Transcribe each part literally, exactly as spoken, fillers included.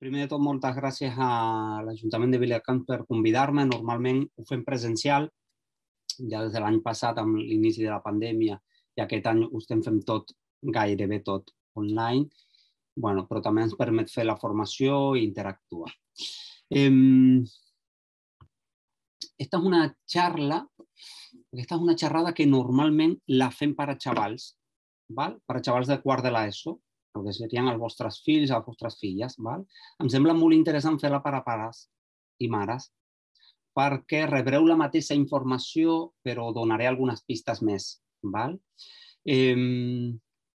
Primer de tot, moltes gràcies a l'Ajuntament de Viladecans per convidar-me. Normalment ho fem presencial, ja des de l'any passat amb l'inici de la pandèmia, i aquest any ho estem fent tot, gairebé tot, online, bueno, però també ens permet fer la formació i interactuar. Eh, esta és una charla, esta és una xerrada que normalment la fem per a xavals, val? Per a xavals de quart de l'ESO, el que serien els vostres fills, les vostres filles. Val? Em sembla molt interessant fer-la per a pares i mares, perquè rebreu la mateixa informació, però donaré algunes pistes més. Val? Eh,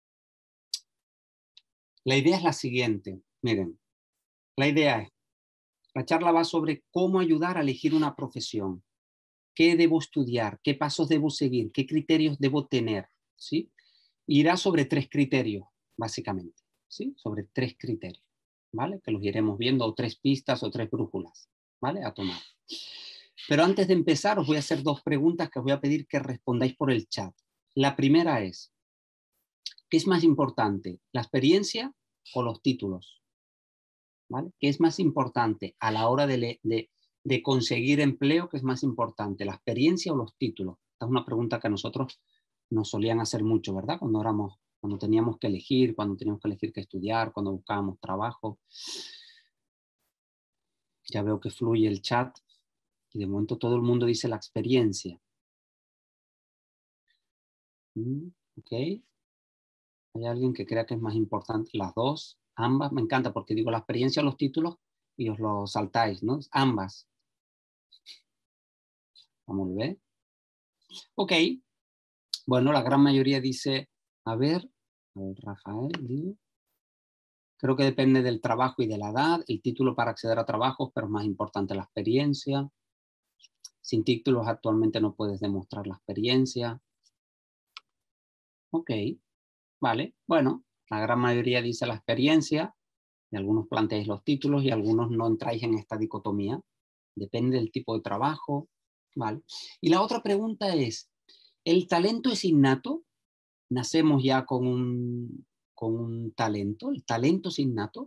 la idea es la siguiente. Miren, la idea es, la charla va sobre cómo ayudar a elegir una profesión. ¿Qué debo estudiar? ¿Qué pasos debo seguir? ¿Qué criterios debo tener? ¿Sí? Irá sobre tres criterios, básicamente, ¿sí? Sobre tres criterios, ¿vale? Que los iremos viendo, o tres pistas o tres brújulas, ¿vale? A tomar. Pero antes de empezar, os voy a hacer dos preguntas que os voy a pedir que respondáis por el chat. La primera es, ¿qué es más importante, la experiencia o los títulos? ¿Vale? ¿Qué es más importante a la hora de, de, de conseguir empleo? ¿Qué es más importante, la experiencia o los títulos? Esta es una pregunta que a nosotros nos solían hacer mucho, ¿verdad? Cuando éramos, cuando teníamos que elegir, cuando teníamos que elegir qué estudiar, cuando buscábamos trabajo. Ya veo que fluye el chat y de momento todo el mundo dice la experiencia. Mm, ok. ¿Hay alguien que crea que es más importante? Las dos, ambas, me encanta porque digo la experiencia o los títulos y os lo saltáis, ¿no? Ambas. Vamos a ver. Ok. Bueno, la gran mayoría dice, a ver, a ver Rafael, digo. Creo que depende del trabajo y de la edad, el título para acceder a trabajos, pero es más importante la experiencia. Sin títulos actualmente no puedes demostrar la experiencia. Ok, vale. Bueno, la gran mayoría dice la experiencia, y algunos planteáis los títulos y algunos no entráis en esta dicotomía. Depende del tipo de trabajo, ¿vale? Y la otra pregunta es, ¿el talento es innato? ¿Nacemos ya con un, con un talento? ¿El talento es innato?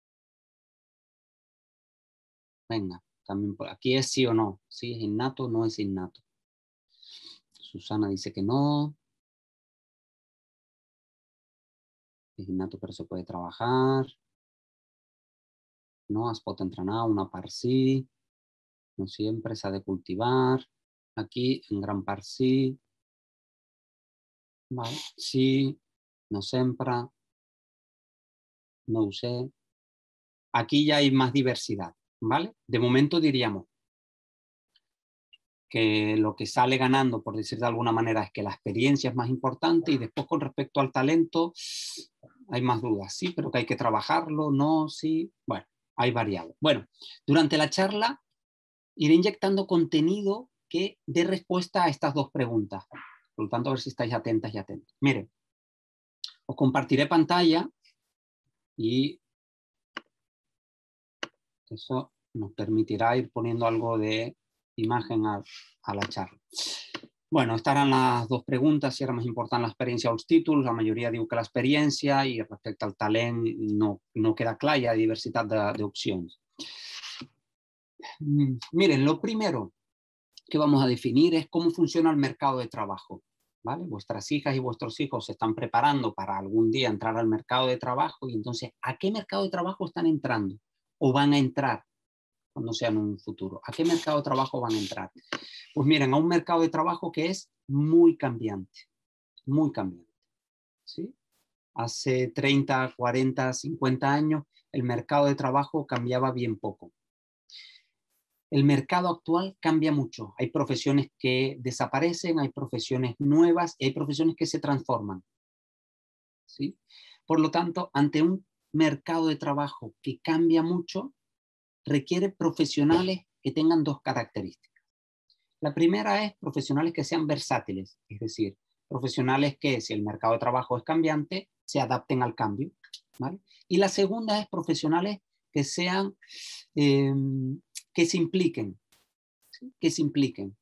Venga, también por aquí es sí o no. ¿Sí es innato o no es innato? Susana dice que no. Es innato però se puede trabajar. No, es pot entrenar, una part sí. No siempre se ha de cultivar. Aquí en gran part sí. Vale. Sí, no sempre. No ho sé. Aquí ya hay más diversidad, ¿vale? De momento diríamos que lo que sale ganando, por decir de alguna manera, es que la experiencia es más importante y después con respecto al talento hay más dudas, sí, pero que hay que trabajarlo, no, sí, bueno, hay variables. Bueno, durante la charla iré inyectando contenido que dé respuesta a estas dos preguntas. Por lo tanto, a ver si estáis atentas y atentos. Miren, os compartiré pantalla y eso nos permitirá ir poniendo algo de imagen a, a la charla. Bueno, estarán las dos preguntas, si era más importante la experiencia o els títols. La majoria diu que l'experiència i respecte al talent no, no queda clar, hi ha diversitat d'opcions. Miren, lo primero que vamos a definir es cómo funciona el mercado de trabajo. ¿Vale? Vuestras hijas y vuestros hijos se están preparando para algún día entrar al mercado de trabajo y entonces, ¿a qué mercado de trabajo están entrando? ¿O van a entrar cuando sea en un futuro? ¿A qué mercado de trabajo van a entrar? Pues miren, a un mercado de trabajo que es muy cambiante, muy cambiante, ¿sí? Hace treinta, cuarenta, cincuenta años el mercado de trabajo cambiaba bien poco. El mercado actual cambia mucho. Hay profesiones que desaparecen, hay profesiones nuevas y hay profesiones que se transforman, ¿sí? Por lo tanto, ante un mercado de trabajo que cambia mucho, requiere profesionales que tengan dos características. La primera es profesionales que sean versátiles, es decir, profesionales que, si el mercado de trabajo es cambiante, se adapten al cambio, ¿vale? Y la segunda es profesionales que sean, eh, que se impliquen, ¿sí? Que se impliquen.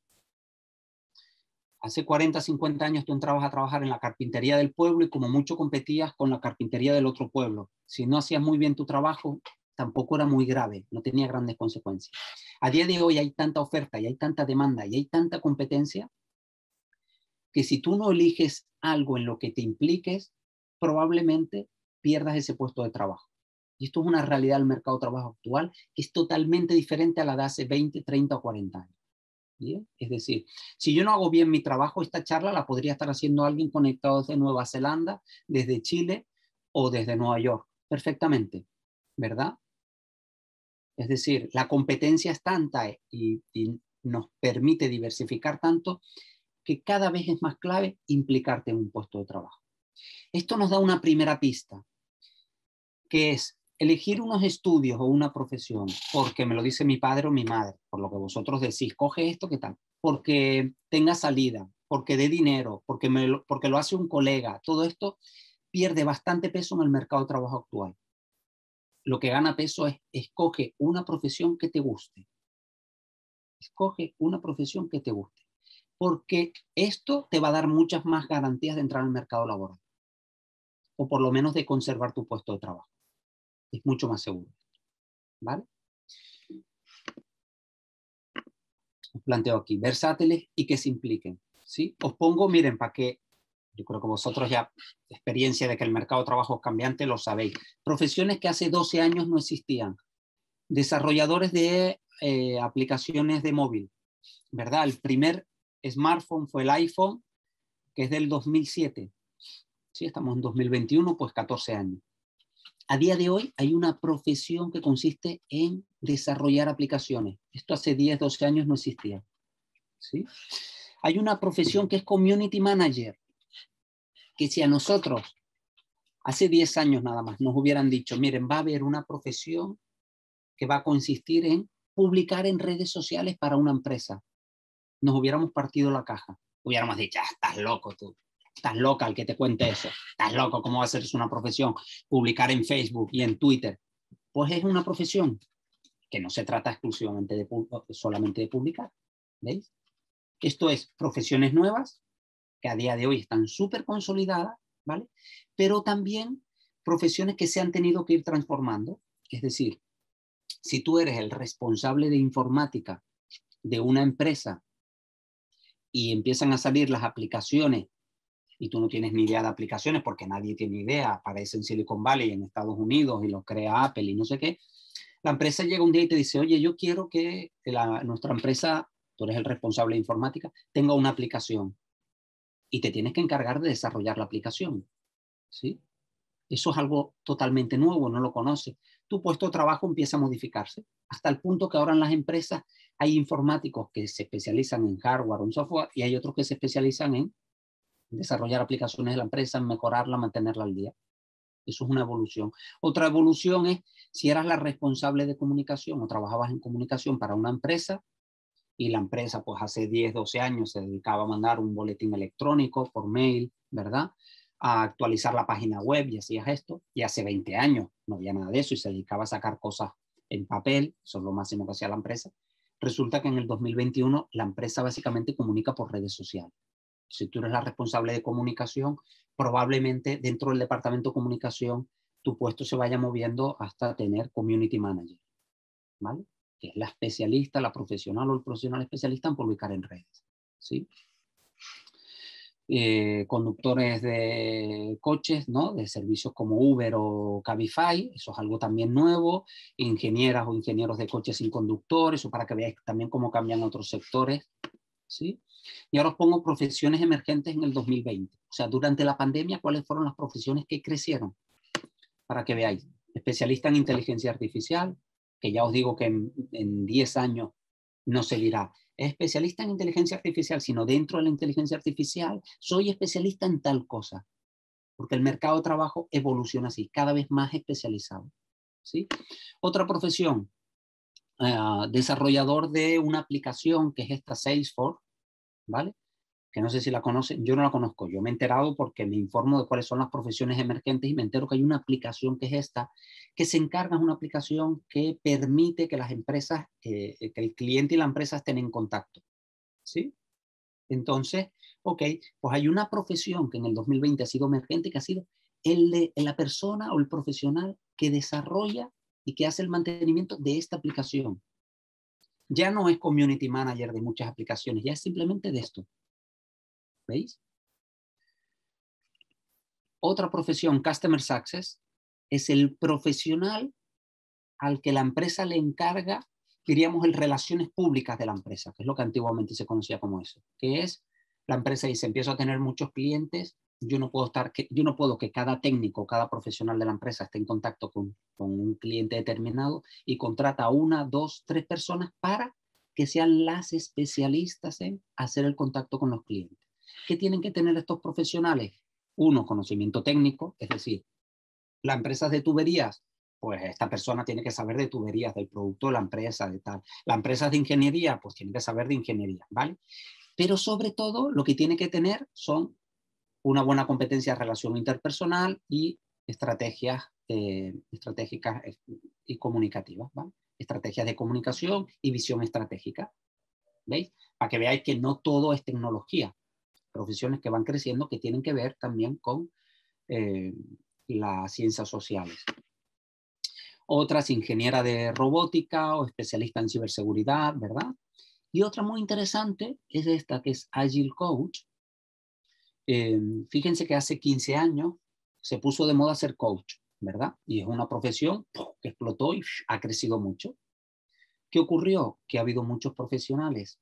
Hace cuarenta, cincuenta años tú entrabas a trabajar en la carpintería del pueblo y como mucho competías con la carpintería del otro pueblo. Si no hacías muy bien tu trabajo, tampoco era muy grave, no tenía grandes consecuencias. A día de hoy hay tanta oferta y hay tanta demanda y hay tanta competencia que si tú no eliges algo en lo que te impliques, probablemente pierdas ese puesto de trabajo. Y esto es una realidad del mercado de trabajo actual que es totalmente diferente a la de hace veinte, treinta o cuarenta años. ¿Bien? Es decir, si yo no hago bien mi trabajo, esta charla la podría estar haciendo alguien conectado desde Nueva Zelanda, desde Chile o desde Nueva York, perfectamente, ¿verdad? Es decir, la competencia es tanta y, y nos permite diversificar tanto que cada vez es más clave implicarte en un puesto de trabajo. Esto nos da una primera pista, que es elegir unos estudios o una profesión, porque me lo dice mi padre o mi madre, por lo que vosotros decís, coge esto, ¿qué tal? Porque tenga salida, porque dé dinero, porque, me lo, porque lo hace un colega. Todo esto pierde bastante peso en el mercado de trabajo actual. Lo que gana peso es escoge una profesión que te guste. Escoge una profesión que te guste. Porque esto te va a dar muchas más garantías de entrar al mercado laboral. O por lo menos de conservar tu puesto de trabajo. Es mucho más seguro. ¿Vale? Os planteo aquí, versátiles y que se impliquen. ¿Sí? Os pongo, miren, para que, yo creo que vosotros ya, experiencia de que el mercado de trabajo es cambiante, lo sabéis. Profesiones que hace doce años no existían. Desarrolladores de eh, aplicaciones de móvil, ¿verdad? El primer smartphone fue el iPhone, que es del dos mil siete. Sí, estamos en dos mil veintiuno, pues catorce años. A día de hoy hay una profesión que consiste en desarrollar aplicaciones. Esto hace diez, doce años no existía. ¿Sí? Hay una profesión que es Community Manager, que si a nosotros hace diez años nada más nos hubieran dicho, miren, va a haber una profesión que va a consistir en publicar en redes sociales para una empresa, nos hubiéramos partido la caja. Hubiéramos dicho, ah, estás loco tú, estás loca el que te cuente eso, estás loco, ¿cómo va a ser eso una profesión? Publicar en Facebook y en Twitter. Pues es una profesión que no se trata exclusivamente de solamente de publicar. ¿Veis? Esto es profesiones nuevas que a día de hoy están súper consolidadas, ¿vale? Pero también profesiones que se han tenido que ir transformando. Es decir, si tú eres el responsable de informática de una empresa y empiezan a salir las aplicaciones y tú no tienes ni idea de aplicaciones porque nadie tiene idea, aparece en Silicon Valley, en Estados Unidos y lo crea Apple y no sé qué, la empresa llega un día y te dice, oye, yo quiero que la, nuestra empresa, tú eres el responsable de informática, tenga una aplicación y te tienes que encargar de desarrollar la aplicación, ¿sí? Eso es algo totalmente nuevo, no lo conoces. Tu puesto de trabajo empieza a modificarse hasta el punto que ahora en las empresas hay informáticos que se especializan en hardware o en software y hay otros que se especializan en desarrollar aplicaciones de la empresa, en mejorarla, mantenerla al día. Eso es una evolución. Otra evolución es si eras la responsable de comunicación o trabajabas en comunicación para una empresa y la empresa pues hace diez, doce años se dedicaba a mandar un boletín electrónico por mail, ¿verdad? A actualizar la página web y hacías esto. Y hace veinte años no había nada de eso y se dedicaba a sacar cosas en papel, eso es lo máximo que hacía la empresa. Resulta que en el dos mil veintiuno la empresa básicamente comunica por redes sociales. Si tú eres la responsable de comunicación, probablemente dentro del departamento de comunicación tu puesto se vaya moviendo hasta tener community manager, ¿vale? Que es la especialista, la profesional o el profesional especialista en publicar en redes, ¿sí? Eh, conductores de coches, ¿no? De servicios como Uber o Cabify, eso es algo también nuevo, ingenieras o ingenieros de coches sin conductor, eso para que veáis también cómo cambian otros sectores, ¿sí? Y ahora os pongo profesiones emergentes en el dos mil veinte. O sea, durante la pandemia, ¿cuáles fueron las profesiones que crecieron? Para que veáis. Especialista en inteligencia artificial, que ya os digo que en, en diez años no se dirá, es especialista en inteligencia artificial, sino dentro de la inteligencia artificial, soy especialista en tal cosa. Porque el mercado de trabajo evoluciona así, cada vez más especializado, ¿sí? Otra profesión, uh, desarrollador de una aplicación que es esta Salesforce, ¿vale? Que no sé si la conocen, yo no la conozco, yo me he enterado porque me informo de cuáles son las profesiones emergentes y me entero que hay una aplicación que es esta, que se encarga, es una aplicación que permite que las empresas, eh, que el cliente y la empresa estén en contacto, ¿sí? Entonces, ok, pues hay una profesión que en el dos mil veinte ha sido emergente, que ha sido el de la persona o el profesional que desarrolla y que hace el mantenimiento de esta aplicación. Ya no es community manager de muchas aplicaciones, ya es simplemente de esto. ¿Veis? Otra profesión, Customer Success, es el profesional al que la empresa le encarga, diríamos, el relaciones públicas de la empresa, que es lo que antiguamente se conocía como eso, que es, la empresa dice, empiezo a tener muchos clientes, yo no puedo estar, que, yo no puedo que cada técnico, cada profesional de la empresa esté en contacto con, con un cliente determinado y contrata a una, dos, tres personas para que sean las especialistas en hacer el contacto con los clientes. ¿Qué tienen que tener estos profesionales? Uno, conocimiento técnico, es decir, la empresa de tuberías, pues esta persona tiene que saber de tuberías, del producto de la empresa, de tal. La empresa de ingeniería, pues tiene que saber de ingeniería, ¿vale? Pero sobre todo lo que tiene que tener son una buena competencia de relación interpersonal y estrategias eh, estratégicas y comunicativas, ¿vale? Estrategias de comunicación y visión estratégica, ¿veis? Para que veáis que no todo es tecnología. Profesiones que van creciendo que tienen que ver también con eh, las ciencias sociales. Otras, ingeniera de robótica o especialista en ciberseguridad, ¿verdad? Y otra muy interesante es esta, que es Agile Coach. Eh, fíjense que hace quince años se puso de moda ser coach, ¿verdad? Y es una profesión que explotó y ha crecido mucho. ¿Qué ocurrió? Que ha habido muchos profesionales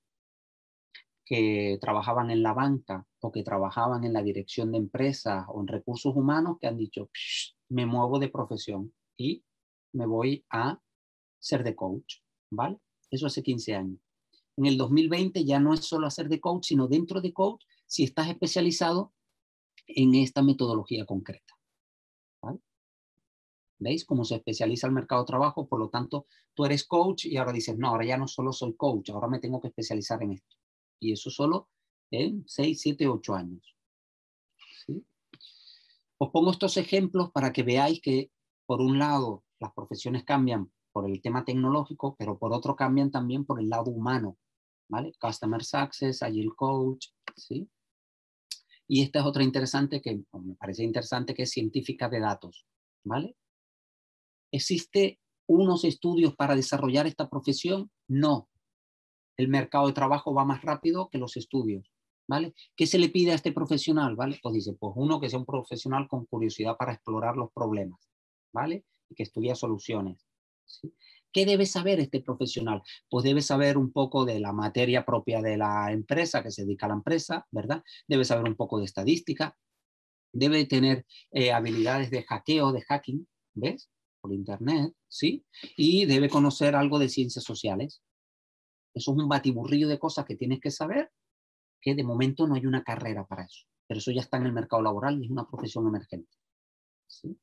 que trabajaban en la banca o que trabajaban en la dirección de empresas o en recursos humanos que han dicho, me muevo de profesión y me voy a ser de coach, ¿vale? Eso hace quince años. En el dos mil veinte ya no es solo hacer de coach, sino dentro de coach si estás especializado en esta metodología concreta, ¿vale? ¿Veis cómo se especializa el mercado de trabajo? Por lo tanto, tú eres coach y ahora dices, no, ahora ya no solo soy coach, ahora me tengo que especializar en esto. Y eso solo en seis, siete, ocho años. ¿Sí? Os pongo estos ejemplos para que veáis que, por un lado, las profesiones cambian por el tema tecnológico, pero por otro cambian también por el lado humano, ¿vale? Customer Success, Agile Coach, ¿sí? Y esta es otra interesante que me parece interesante, que es científica de datos, ¿vale? ¿Existe unos estudios para desarrollar esta profesión? No. El mercado de trabajo va más rápido que los estudios, ¿vale? ¿Qué se le pide a este profesional, ¿vale? Pues dice, pues uno que sea un profesional con curiosidad para explorar los problemas, ¿vale? Y que estudia soluciones, ¿sí? ¿Qué debe saber este profesional? Pues debe saber un poco de la materia propia de la empresa, que se dedica a la empresa, ¿verdad? Debe saber un poco de estadística, debe tener eh, habilidades de hackeo, de hacking, ¿ves? Por internet, ¿sí? Y debe conocer algo de ciencias sociales. Eso es un batiburrillo de cosas que tienes que saber, que de momento no hay una carrera para eso. Pero eso ya está en el mercado laboral y es una profesión emergente, ¿sí?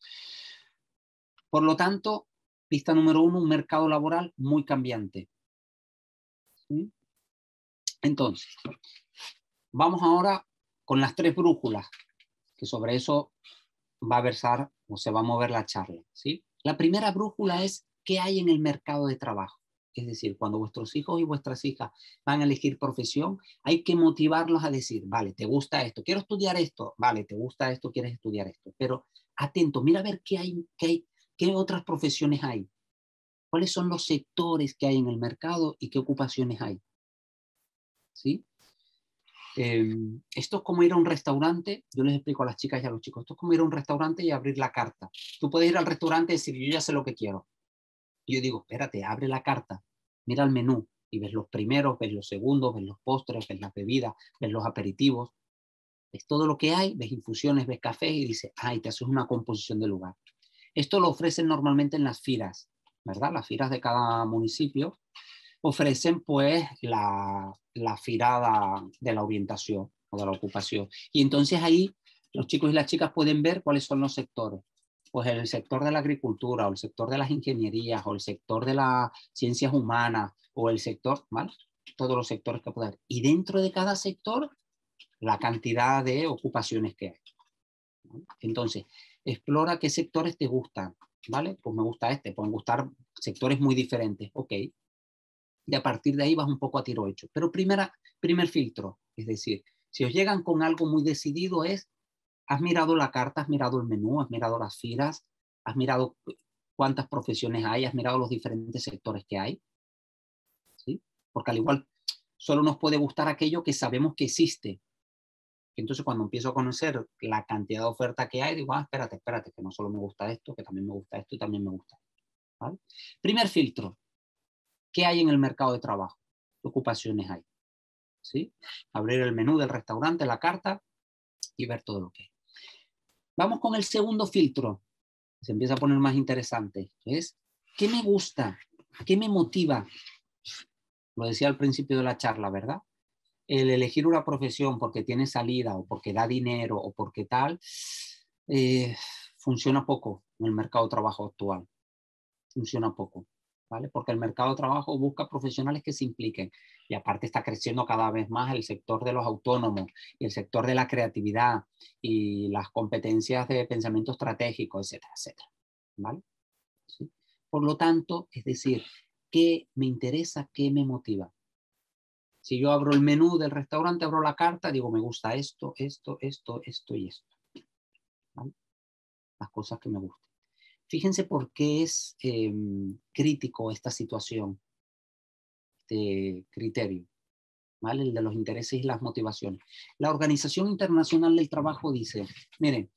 Por lo tanto, pista número uno, un mercado laboral muy cambiante, ¿sí? Entonces, vamos ahora con las tres brújulas, que sobre eso va a versar o se va a mover la charla, ¿sí? La primera brújula es qué hay en el mercado de trabajo. Es decir, cuando vuestros hijos y vuestras hijas van a elegir profesión, hay que motivarlos a decir, vale, ¿te gusta esto? Quiero estudiar esto. Vale, ¿te gusta esto? ¿Quieres estudiar esto? Pero atento, mira a ver qué hay, qué hay, qué otras profesiones hay. ¿Cuáles son los sectores que hay en el mercado y qué ocupaciones hay? ¿Sí? Eh, esto es como ir a un restaurante. Yo les explico a las chicas y a los chicos, esto es como ir a un restaurante y abrir la carta. Tú puedes ir al restaurante y decir, yo ya sé lo que quiero. Y yo digo, espérate, abre la carta, mira el menú y ves los primeros, ves los segundos, ves los postres, ves las bebidas, ves los aperitivos, ves todo lo que hay, ves infusiones, ves café y dices, ay, te haces una composición de lugar. Esto lo ofrecen normalmente en las firas, ¿verdad? Las firas de cada municipio ofrecen pues la, la firada de la orientación o de la ocupación. Y entonces ahí los chicos y las chicas pueden ver cuáles son los sectores. Pues el sector de la agricultura o el sector de las ingenierías o el sector de las ciencias humanas o el sector, ¿vale? Todos los sectores que puede haber. Y dentro de cada sector, la cantidad de ocupaciones que hay, ¿vale? Entonces, explora qué sectores te gustan, ¿vale? Pues me gusta este, pueden gustar sectores muy diferentes, ok. Y a partir de ahí vas un poco a tiro hecho. Pero primera, primer filtro, es decir, si os llegan con algo muy decidido es, has mirado la carta, has mirado el menú, has mirado las filas, has mirado cuántas profesiones hay, has mirado los diferentes sectores que hay, ¿sí? Porque al igual solo nos puede gustar aquello que sabemos que existe. Entonces, cuando empiezo a conocer la cantidad de oferta que hay, digo, ah, espérate, espérate, que no solo me gusta esto, que también me gusta esto y también me gusta esto, ¿vale? Primer filtro, ¿qué hay en el mercado de trabajo? ¿Qué ocupaciones hay? ¿Sí? Abrir el menú del restaurante, la carta y ver todo lo que hay. Vamos con el segundo filtro, se empieza a poner más interesante, es ¿qué me gusta? ¿Qué me motiva? Lo decía al principio de la charla, ¿verdad? El elegir una profesión porque tiene salida o porque da dinero o porque tal, eh, funciona poco en el mercado de trabajo actual. Funciona poco, ¿vale? Porque el mercado de trabajo busca profesionales que se impliquen. Y aparte está creciendo cada vez más el sector de los autónomos y el sector de la creatividad y las competencias de pensamiento estratégico, etcétera, etcétera, ¿vale? ¿Sí? Por lo tanto, es decir, ¿qué me interesa? ¿Qué me motiva? Si yo abro el menú del restaurante, abro la carta, digo, me gusta esto, esto, esto, esto y esto, ¿vale? Las cosas que me gustan. Fíjense por qué es eh, crítico esta situación, este criterio, ¿vale? El de los intereses y las motivaciones. La Organización Internacional del Trabajo dice, miren,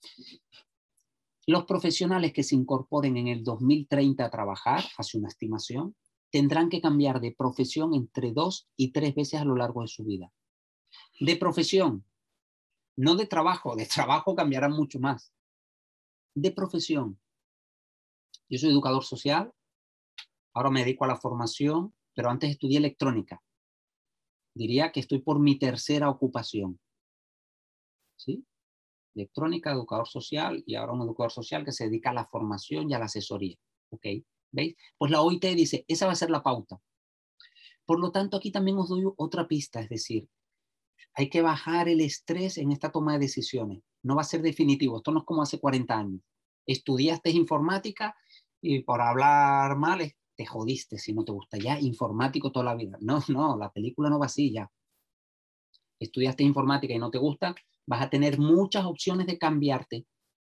los profesionales que se incorporen en el dos mil treinta a trabajar, hace una estimación, tendrán que cambiar de profesión entre dos y tres veces a lo largo de su vida. De profesión, no de trabajo, de trabajo cambiarán mucho más. De profesión. Yo soy educador social, ahora me dedico a la formación, pero antes estudié electrónica. Diría que estoy por mi tercera ocupación. ¿Sí? Electrónica, educador social y ahora un educador social que se dedica a la formación y a la asesoría. ¿Ok? ¿Veis? Pues la O I T dice, esa va a ser la pauta. Por lo tanto, aquí también os doy otra pista, es decir, hay que bajar el estrés en esta toma de decisiones. No va a ser definitivo. Esto no es como hace cuarenta años. Estudiaste informática y por hablar mal te jodiste si no te gusta. Ya informático toda la vida. No, no, la película no va así ya. Estudiaste informática y no te gusta, vas a tener muchas opciones de cambiarte.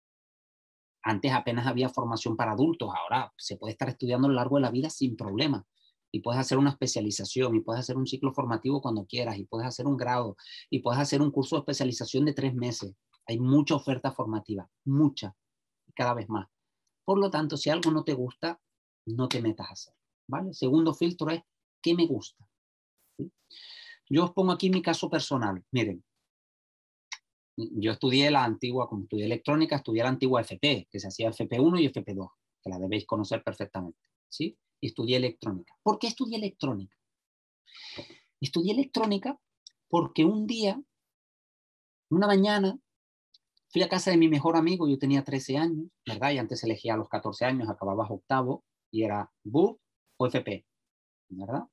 Antes apenas había formación para adultos. Ahora se puede estar estudiando a lo largo de la vida sin problema. Y puedes hacer una especialización, y puedes hacer un ciclo formativo cuando quieras, y puedes hacer un grado, y puedes hacer un curso de especialización de tres meses. Hay mucha oferta formativa, mucha, y cada vez más. Por lo tanto, si algo no te gusta, no te metas a hacer, ¿vale? Segundo filtro es, ¿qué me gusta? ¿Sí? Yo os pongo aquí mi caso personal. Miren, yo estudié la antigua, como estudié electrónica, estudié la antigua F P, que se hacía F P uno y F P dos, que la debéis conocer perfectamente, ¿sí? Y estudié electrónica. ¿Por qué estudié electrónica? Estudié electrónica porque un día, una mañana, fui a casa de mi mejor amigo, yo tenía trece años, ¿verdad? Y antes elegía a los catorce años, acababa octavo, y era B U P o F P, ¿verdad?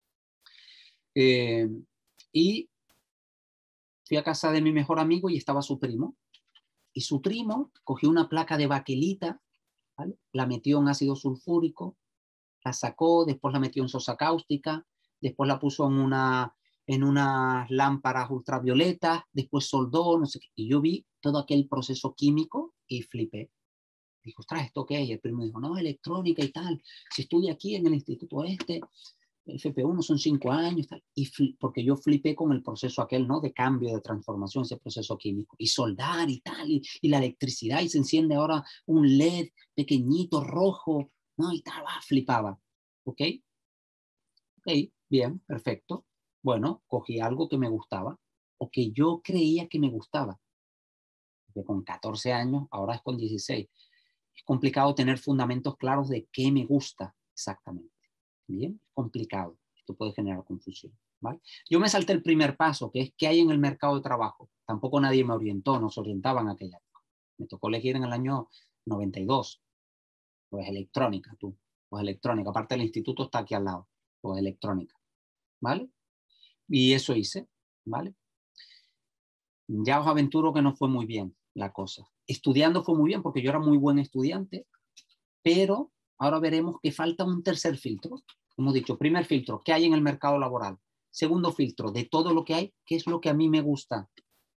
Eh, y fui a casa de mi mejor amigo y estaba su primo. Y su primo cogió una placa de baquelita, ¿vale? La metió en ácido sulfúrico, la sacó, después la metió en sosa cáustica, después la puso en una en unas lámparas ultravioletas, después soldó, no sé qué. Y yo vi todo aquel proceso químico y flipé. Dijo, ostras, ¿esto qué es? Y el primo dijo, no, electrónica y tal. Si estudia aquí en el instituto este, F P uno son cinco años, tal. Y porque yo flipé con el proceso aquel, ¿no? De cambio, de transformación, ese proceso químico. Y soldar y tal, y, y la electricidad, y se enciende ahora un L E D pequeñito, rojo, ¿no? Y tal, ah, flipaba. ¿Ok? Ok, bien, perfecto. Bueno, cogí algo que me gustaba, o que yo creía que me gustaba. Porque con catorce años, ahora es con dieciséis. Es complicado tener fundamentos claros de qué me gusta exactamente. Bien, es complicado. Esto puede generar confusión, ¿vale? Yo me salté el primer paso, que es qué hay en el mercado de trabajo. Tampoco nadie me orientó, nos orientaban a aquella época. Me tocó elegir en el año noventa y dos. Pues electrónica, tú. Pues electrónica. Aparte el instituto está aquí al lado. Pues electrónica, ¿vale? Y eso hice, ¿vale? Ya os aventuro que no fue muy bien la cosa. Estudiando fue muy bien porque yo era muy buen estudiante, pero ahora veremos que falta un tercer filtro. Hemos dicho, primer filtro, ¿qué hay en el mercado laboral? Segundo filtro, de todo lo que hay, ¿qué es lo que a mí me gusta?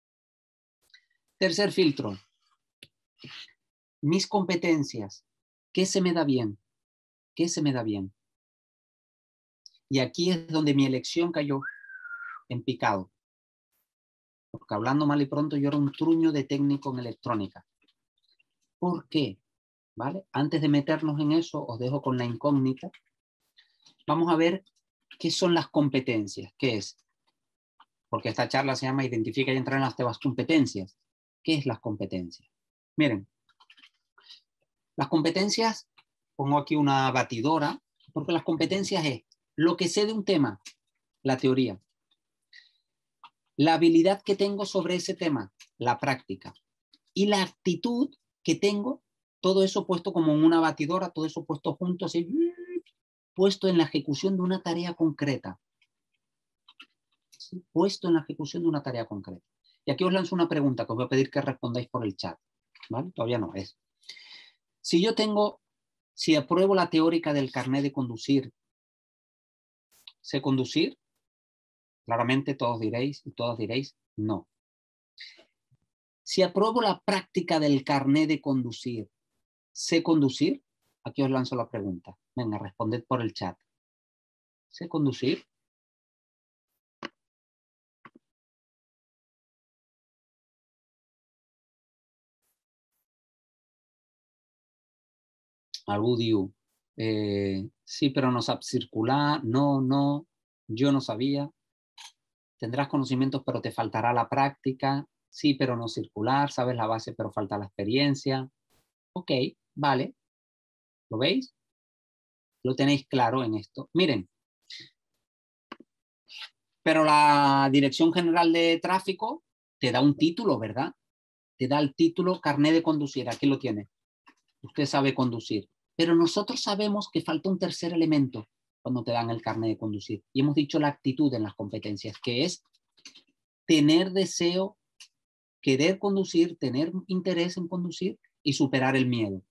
Tercer filtro, mis competencias. ¿Qué se me da bien? ¿Qué se me da bien? Y aquí es donde mi elección cayó en picado. Porque hablando mal y pronto, yo era un truño de técnico en electrónica. ¿Por qué? ¿Vale? Antes de meternos en eso, os dejo con la incógnita. Vamos a ver qué son las competencias. ¿Qué es? Porque esta charla se llama Identifica y entrena las temas competencias. ¿Qué es las competencias? Miren, las competencias, pongo aquí una batidora, porque las competencias es lo que sé de un tema, la teoría. La habilidad que tengo sobre ese tema, la práctica. Y la actitud que tengo, todo eso puesto como en una batidora, todo eso puesto juntos, así, puesto en la ejecución de una tarea concreta. ¿Sí? Puesto en la ejecución de una tarea concreta. Y aquí os lanzo una pregunta que os voy a pedir que respondáis por el chat. ¿Vale? Todavía no es. Si yo tengo, si apruebo la teórica del carnet de conducir, ¿sé conducir? Claramente todos diréis y todas diréis no. Si apruebo la práctica del carnet de conducir, ¿sé conducir? Aquí os lanzo la pregunta. Venga, responded por el chat. ¿Sé conducir? Albudiu. Eh, sí, pero no sabes circular. No, no. Yo no sabía. Tendrás conocimientos, pero te faltará la práctica. Sí, pero no circular. Sabes la base, pero falta la experiencia. Ok, vale. ¿Lo veis? Lo tenéis claro en esto. Miren. Pero la Dirección General de Tráfico te da un título, ¿verdad? Te da el título carnet de conducir. Aquí lo tiene. Usted sabe conducir. Pero nosotros sabemos que falta un tercer elemento cuando te dan el carnet de conducir. Y hemos dicho la actitud en las competencias, que es tener deseo, querer conducir, tener interés en conducir y superar el miedo.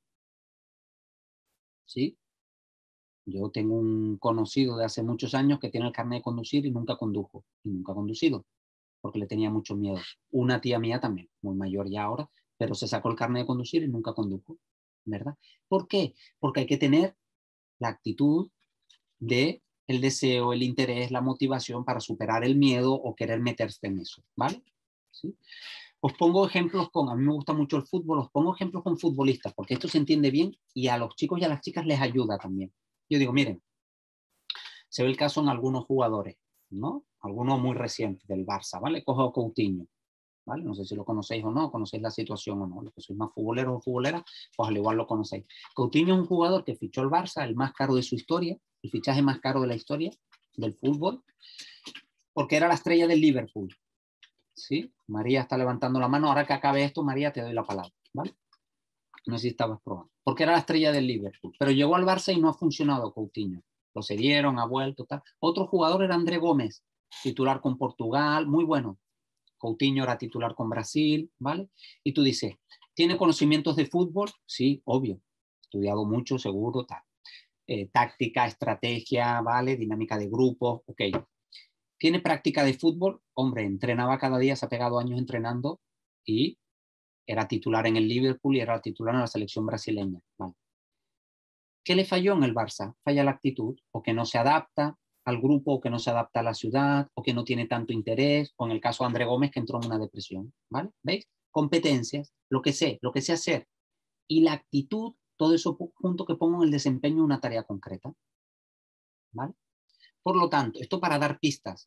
¿Sí? Yo tengo un conocido de hace muchos años que tiene el carnet de conducir y nunca condujo, y nunca ha conducido, porque le tenía mucho miedo. Una tía mía también, muy mayor ya ahora, pero se sacó el carnet de conducir y nunca condujo, ¿verdad? ¿Por qué? Porque hay que tener la actitud de el deseo, el interés, la motivación para superar el miedo o querer meterse en eso, ¿vale? ¿Sí? Os pongo ejemplos con, a mí me gusta mucho el fútbol, os pongo ejemplos con futbolistas, porque esto se entiende bien y a los chicos y a las chicas les ayuda también. Yo digo, miren, se ve el caso en algunos jugadores, ¿no? Algunos muy recientes del Barça, ¿vale? Cojo a Coutinho, ¿vale? No sé si lo conocéis o no, conocéis la situación o no. Los que sois más futboleros o futboleras, pues al igual lo conocéis. Coutinho es un jugador que fichó el Barça, el más caro de su historia, el fichaje más caro de la historia del fútbol, porque era la estrella del Liverpool. ¿Sí? María está levantando la mano. Ahora que acabe esto, María, te doy la palabra, ¿vale? No sé si estabas probando. Porque era la estrella del Liverpool. Pero llegó al Barça y no ha funcionado Coutinho. Lo cedieron, ha vuelto, tal. Otro jugador era André Gómez, titular con Portugal, muy bueno. Coutinho era titular con Brasil, ¿vale? Y tú dices, ¿tiene conocimientos de fútbol? Sí, obvio. Estudiado mucho, seguro, tal. Eh, táctica, estrategia, ¿vale? Dinámica de grupos, ok. ¿Tiene práctica de fútbol? Hombre, entrenaba cada día, se ha pegado años entrenando y era titular en el Liverpool y era titular en la selección brasileña. ¿Vale? ¿Qué le falló en el Barça? Falla la actitud, o que no se adapta al grupo, o que no se adapta a la ciudad, o que no tiene tanto interés, o en el caso de André Gómez, que entró en una depresión. ¿Vale? ¿Veis? Competencias, lo que sé, lo que sé hacer. Y la actitud, todo eso junto que pongo en el desempeño de una tarea concreta. ¿Vale? Por lo tanto, esto para dar pistas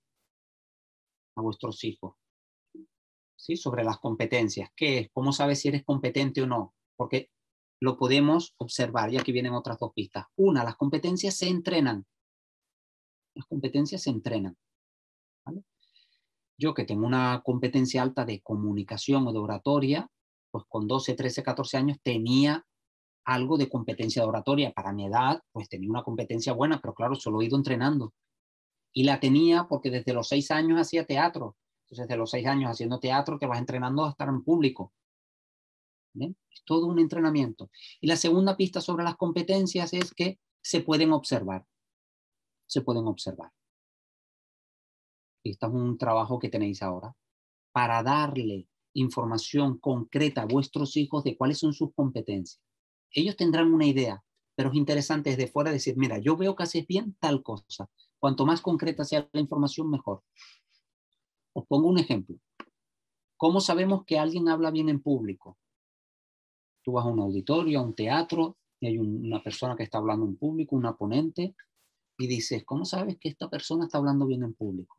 a vuestros hijos, ¿sí? Sobre las competencias. ¿Qué es? ¿Cómo sabes si eres competente o no? Porque lo podemos observar y aquí vienen otras dos pistas. Una, las competencias se entrenan. Las competencias se entrenan. ¿Vale? Yo que tengo una competencia alta de comunicación o de oratoria, pues con doce, trece, catorce años tenía algo de competencia de oratoria. Para mi edad, pues tenía una competencia buena, pero claro, solo he ido entrenando. Y la tenía porque desde los seis años hacía teatro. Entonces, desde los seis años haciendo teatro, te vas entrenando a estar en público. ¿Bien? Es todo un entrenamiento. Y la segunda pista sobre las competencias es que se pueden observar. Se pueden observar. Y este es un trabajo que tenéis ahora para darle información concreta a vuestros hijos de cuáles son sus competencias. ellos tendrán una idea, pero es interesante desde fuera decir, mira, yo veo que haces bien tal cosa. Cuanto más concreta sea la información, mejor. Os pongo un ejemplo. ¿Cómo sabemos que alguien habla bien en público? Tú vas a un auditorio, a un teatro, y hay un, una persona que está hablando en público, una ponente, y dices, ¿cómo sabes que esta persona está hablando bien en público?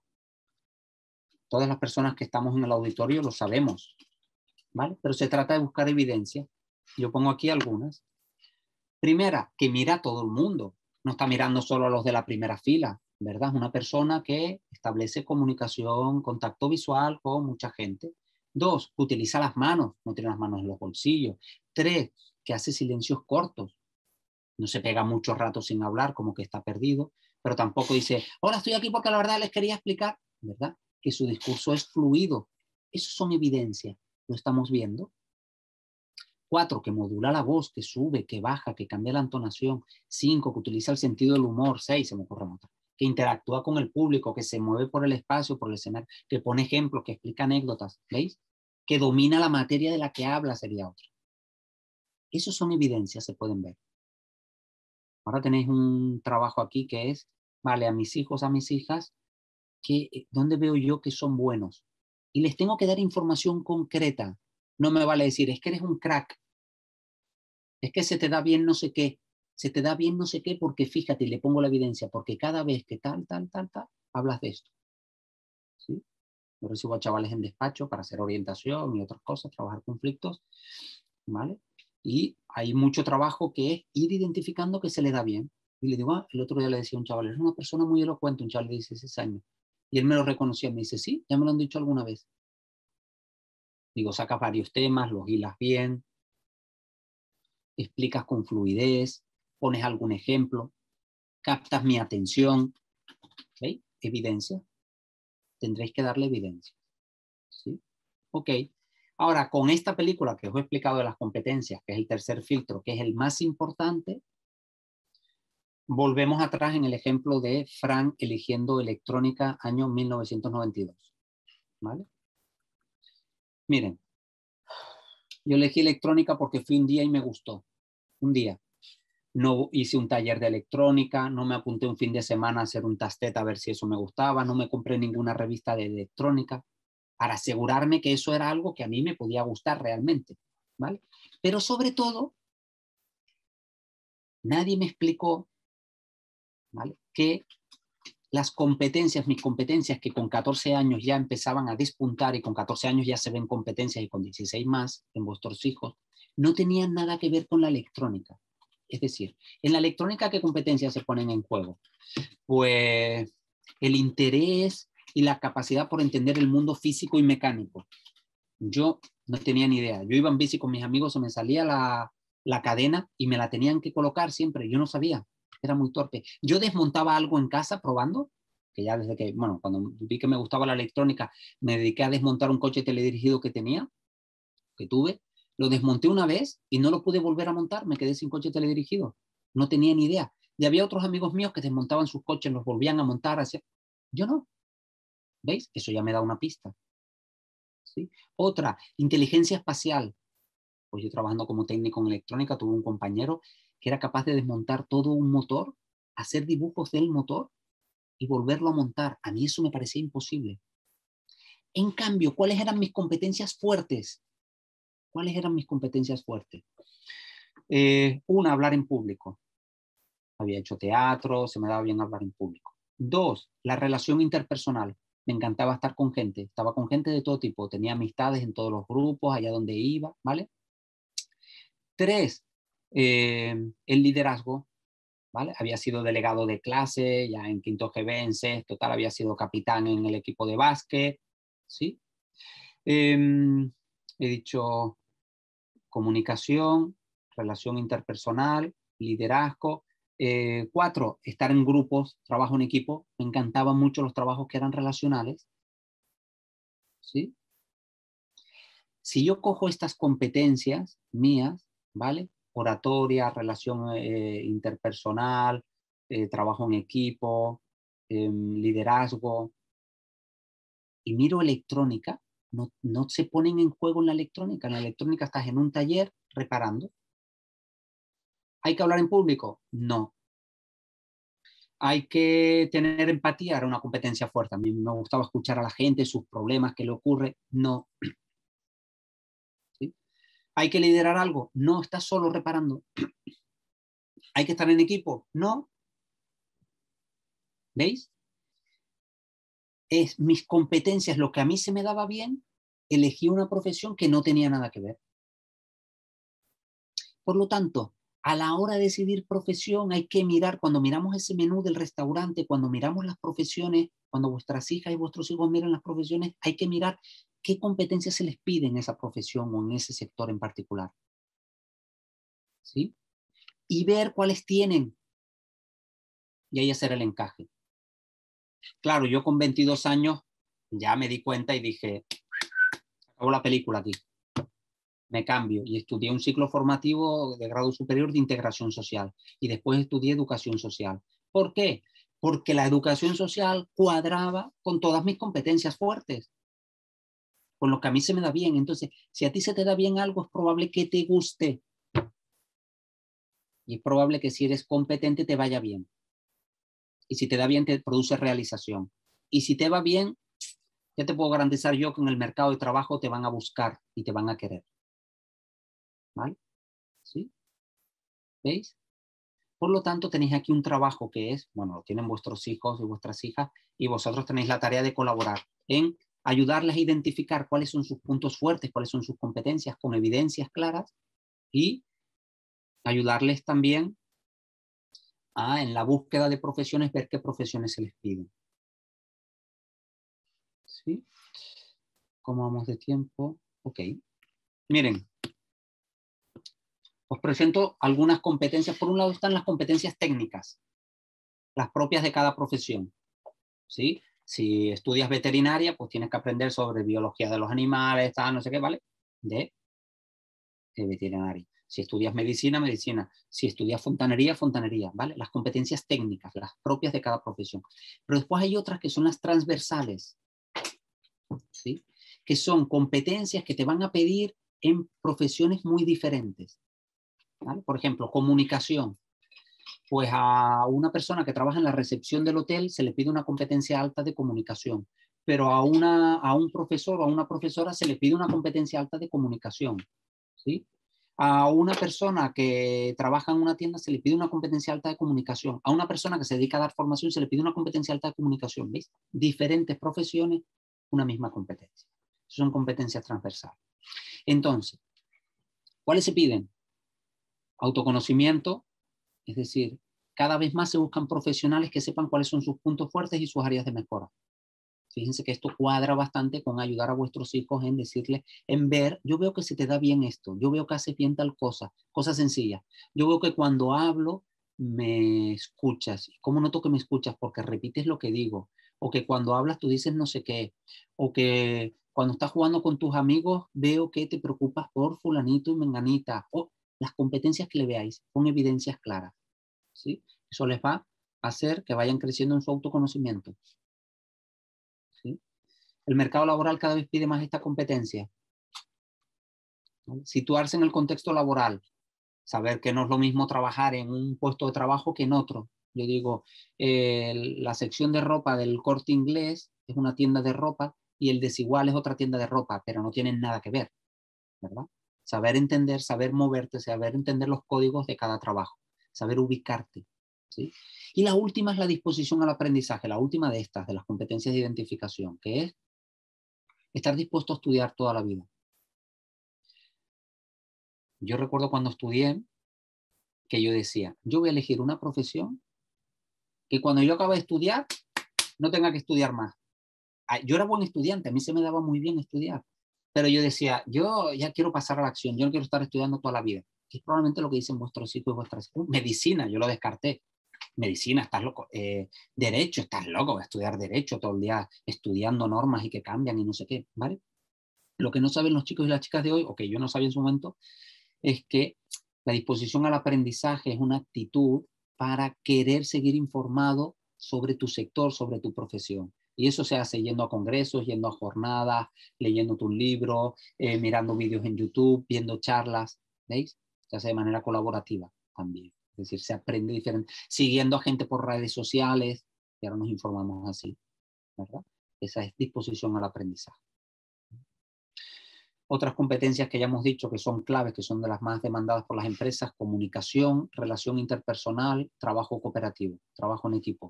Todas las personas que estamos en el auditorio lo sabemos, ¿vale? Pero se trata de buscar evidencia. Yo pongo aquí algunas. Primera, que mira a todo el mundo. No está mirando solo a los de la primera fila, ¿verdad? Es una persona que establece comunicación, contacto visual con mucha gente. Dos, que utiliza las manos, no tiene las manos en los bolsillos. Tres, que hace silencios cortos. No se pega mucho rato sin hablar, como que está perdido, pero tampoco dice, hola, estoy aquí porque la verdad les quería explicar, ¿verdad? Que su discurso es fluido. Eso son evidencias, lo estamos viendo. Cuatro, que modula la voz, que sube, que baja, que cambia la entonación. Cinco, que utiliza el sentido del humor. Seis, se me ocurre otra. Que interactúa con el público, que se mueve por el espacio, por el escenario, que pone ejemplos, que explica anécdotas. ¿Veis? Que domina la materia de la que habla sería otra. Esos son evidencias, se pueden ver. Ahora tenéis un trabajo aquí que es, vale, a mis hijos, a mis hijas, que, ¿dónde veo yo que son buenos? Y les tengo que dar información concreta. No me vale decir, es que eres un crack. Es que se te da bien no sé qué. Se te da bien no sé qué porque fíjate, y le pongo la evidencia, porque cada vez que tal, tal, tal, tal, hablas de esto. ¿Sí? Yo recibo a chavales en despacho para hacer orientación y otras cosas, trabajar conflictos, ¿vale? Y hay mucho trabajo que es ir identificando que se le da bien. Y le digo, ah, el otro día le decía a un chaval, es una persona muy elocuente, un chaval de dieciséis años. Y él me lo reconocía, me dice, sí, ya me lo han dicho alguna vez. Digo, sacas varios temas, los hilas bien, explicas con fluidez, pones algún ejemplo, captas mi atención. ¿Okay? Evidencia. Tendréis que darle evidencia. ¿Sí? Ok. Ahora, con esta película que os he explicado de las competencias, que es el tercer filtro, que es el más importante, volvemos atrás en el ejemplo de Frank eligiendo electrónica año mil novecientos noventa y dos. ¿Vale? Miren, yo elegí electrónica porque fui un día y me gustó. Un día. No hice un taller de electrónica, no me apunté un fin de semana a hacer un tastet a ver si eso me gustaba, no me compré ninguna revista de electrónica para asegurarme que eso era algo que a mí me podía gustar realmente, ¿vale? Pero sobre todo, nadie me explicó, ¿vale?, que las competencias, mis competencias que con catorce años ya empezaban a despuntar y con catorce años ya se ven competencias y con dieciséis más en vuestros hijos, no tenían nada que ver con la electrónica. Es decir, en la electrónica, ¿qué competencias se ponen en juego? Pues el interés y la capacidad por entender el mundo físico y mecánico. Yo no tenía ni idea. Yo iba en bici con mis amigos, se me salía la, la cadena y me la tenían que colocar siempre. Yo no sabía, era muy torpe. Yo desmontaba algo en casa probando, que ya desde que, bueno, cuando vi que me gustaba la electrónica, me dediqué a desmontar un coche teledirigido que tenía, que tuve. Lo desmonté una vez y no lo pude volver a montar, me quedé sin coche teledirigido. No tenía ni idea. Y había otros amigos míos que desmontaban sus coches, los volvían a montar. Hacia... Yo no. ¿Veis? Eso ya me da una pista. ¿Sí? Otra, inteligencia espacial. Pues yo trabajando como técnico en electrónica tuve un compañero que era capaz de desmontar todo un motor, hacer dibujos del motor y volverlo a montar. A mí eso me parecía imposible. En cambio, ¿cuáles eran mis competencias fuertes? ¿Cuáles eran mis competencias fuertes? Eh, una, hablar en público. Había hecho teatro, se me daba bien hablar en público. Dos, la relación interpersonal. Me encantaba estar con gente. Estaba con gente de todo tipo. Tenía amistades en todos los grupos, allá donde iba, ¿vale? Tres, eh, el liderazgo, ¿vale? Había sido delegado de clase, ya en quinto G B, en sexto, tal, había sido capitán en el equipo de básquet, ¿sí? Eh, he dicho comunicación, relación interpersonal, liderazgo. Eh, cuatro, estar en grupos, trabajo en equipo. Me encantaban mucho los trabajos que eran relacionales, ¿sí? Si yo cojo estas competencias mías, ¿vale? Oratoria, relación eh, interpersonal, eh, trabajo en equipo, eh, liderazgo, y miro electrónica, no, no se ponen en juego en la electrónica. En la electrónica estás en un taller reparando. ¿Hay que hablar en público? No. ¿Hay que tener empatía? Era una competencia fuerte. A mí me gustaba escuchar a la gente, sus problemas, qué le ocurre. No. ¿Sí? ¿Hay que liderar algo? No, estás solo reparando. ¿Hay que estar en equipo? No. ¿Veis? Es mis competencias, lo que a mí se me daba bien, elegí una profesión que no tenía nada que ver. Por lo tanto, a la hora de decidir profesión hay que mirar, cuando miramos ese menú del restaurante, cuando miramos las profesiones, cuando vuestras hijas y vuestros hijos miran las profesiones, hay que mirar qué competencias se les pide en esa profesión o en ese sector en particular. ¿Sí? Y ver cuáles tienen. Y ahí hacer el encaje. Claro, yo con veintidós años ya me di cuenta y dije, acabó la película aquí. Me cambio y estudié un ciclo formativo de grado superior de integración social y después estudié educación social. ¿Por qué? Porque la educación social cuadraba con todas mis competencias fuertes, con lo que a mí se me da bien. Entonces, si a ti se te da bien algo, es probable que te guste y es probable que si eres competente te vaya bien. Y si te da bien, te produce realización. Y si te va bien, ya te puedo garantizar yo que en el mercado de trabajo te van a buscar y te van a querer. ¿Vale? ¿Sí? ¿Veis? Por lo tanto, tenéis aquí un trabajo que es, bueno, lo tienen vuestros hijos y vuestras hijas, y vosotros tenéis la tarea de colaborar en ayudarles a identificar cuáles son sus puntos fuertes, cuáles son sus competencias con evidencias claras y ayudarles también a, en la búsqueda de profesiones, ver qué profesiones se les piden. ¿Sí? ¿Cómo vamos de tiempo? Ok. Miren, os presento algunas competencias. Por un lado están las competencias técnicas, las propias de cada profesión. ¿Sí? Si estudias veterinaria, pues tienes que aprender sobre biología de los animales, tal, no sé qué, ¿vale? De, de veterinaria. Si estudias medicina, medicina. Si estudias fontanería, fontanería, ¿vale? Las competencias técnicas, las propias de cada profesión. Pero después hay otras que son las transversales, ¿sí? Que son competencias que te van a pedir en profesiones muy diferentes, ¿vale? Por ejemplo, comunicación. Pues a una persona que trabaja en la recepción del hotel se le pide una competencia alta de comunicación, pero a, una, a un profesor o a una profesora se le pide una competencia alta de comunicación, ¿sí? A una persona que trabaja en una tienda se le pide una competencia alta de comunicación. A una persona que se dedica a dar formación se le pide una competencia alta de comunicación, ¿veis? Diferentes profesiones, una misma competencia. Son competencias transversales. Entonces, ¿cuáles se piden? Autoconocimiento, es decir, cada vez más se buscan profesionales que sepan cuáles son sus puntos fuertes y sus áreas de mejora. Fíjense que esto cuadra bastante con ayudar a vuestros hijos en decirles, en ver, yo veo que se te da bien esto, yo veo que haces bien tal cosa, cosa sencilla. Yo veo que cuando hablo me escuchas. ¿Cómo noto que me escuchas? Porque repites lo que digo. O que cuando hablas tú dices no sé qué. O que cuando estás jugando con tus amigos veo que te preocupas por fulanito y menganita. O las competencias que le veáis con evidencias claras. ¿Sí? Eso les va a hacer que vayan creciendo en su autoconocimiento. ¿Sí? El mercado laboral cada vez pide más esta competencia. ¿Vale? Situarse en el contexto laboral, saber que no es lo mismo trabajar en un puesto de trabajo que en otro. Yo digo, eh, la sección de ropa del Corte Inglés es una tienda de ropa y el Desigual es otra tienda de ropa, pero no tienen nada que ver, ¿verdad? Saber entender, saber moverte, saber entender los códigos de cada trabajo, saber ubicarte. ¿Sí? Y la última es la disposición al aprendizaje, la última de estas, de las competencias de identificación, que es estar dispuesto a estudiar toda la vida. Yo recuerdo cuando estudié que yo decía, yo voy a elegir una profesión que cuando yo acabe de estudiar no tenga que estudiar más. Yo era buen estudiante, a mí se me daba muy bien estudiar, pero yo decía, yo ya quiero pasar a la acción, yo no quiero estar estudiando toda la vida. Que es probablemente lo que dicen vuestros hijos y vuestras hijas. Medicina, yo lo descarté. Medicina, estás loco. Eh, derecho, estás loco, estudiar derecho todo el día estudiando normas y que cambian y no sé qué, ¿vale? Lo que no saben los chicos y las chicas de hoy, o que yo no sabía en su momento, es que la disposición al aprendizaje es una actitud para querer seguir informado sobre tu sector, sobre tu profesión. Y eso se hace yendo a congresos, yendo a jornadas, leyendo tu libro, eh, mirando vídeos en YouTube, viendo charlas, ¿veis? Se hace de manera colaborativa. también. Es decir, se aprende diferente, siguiendo a gente por redes sociales, y ahora nos informamos así, ¿verdad? Esa es disposición al aprendizaje. Otras competencias que ya hemos dicho que son claves, que son de las más demandadas por las empresas: comunicación, relación interpersonal, trabajo cooperativo, trabajo en equipo.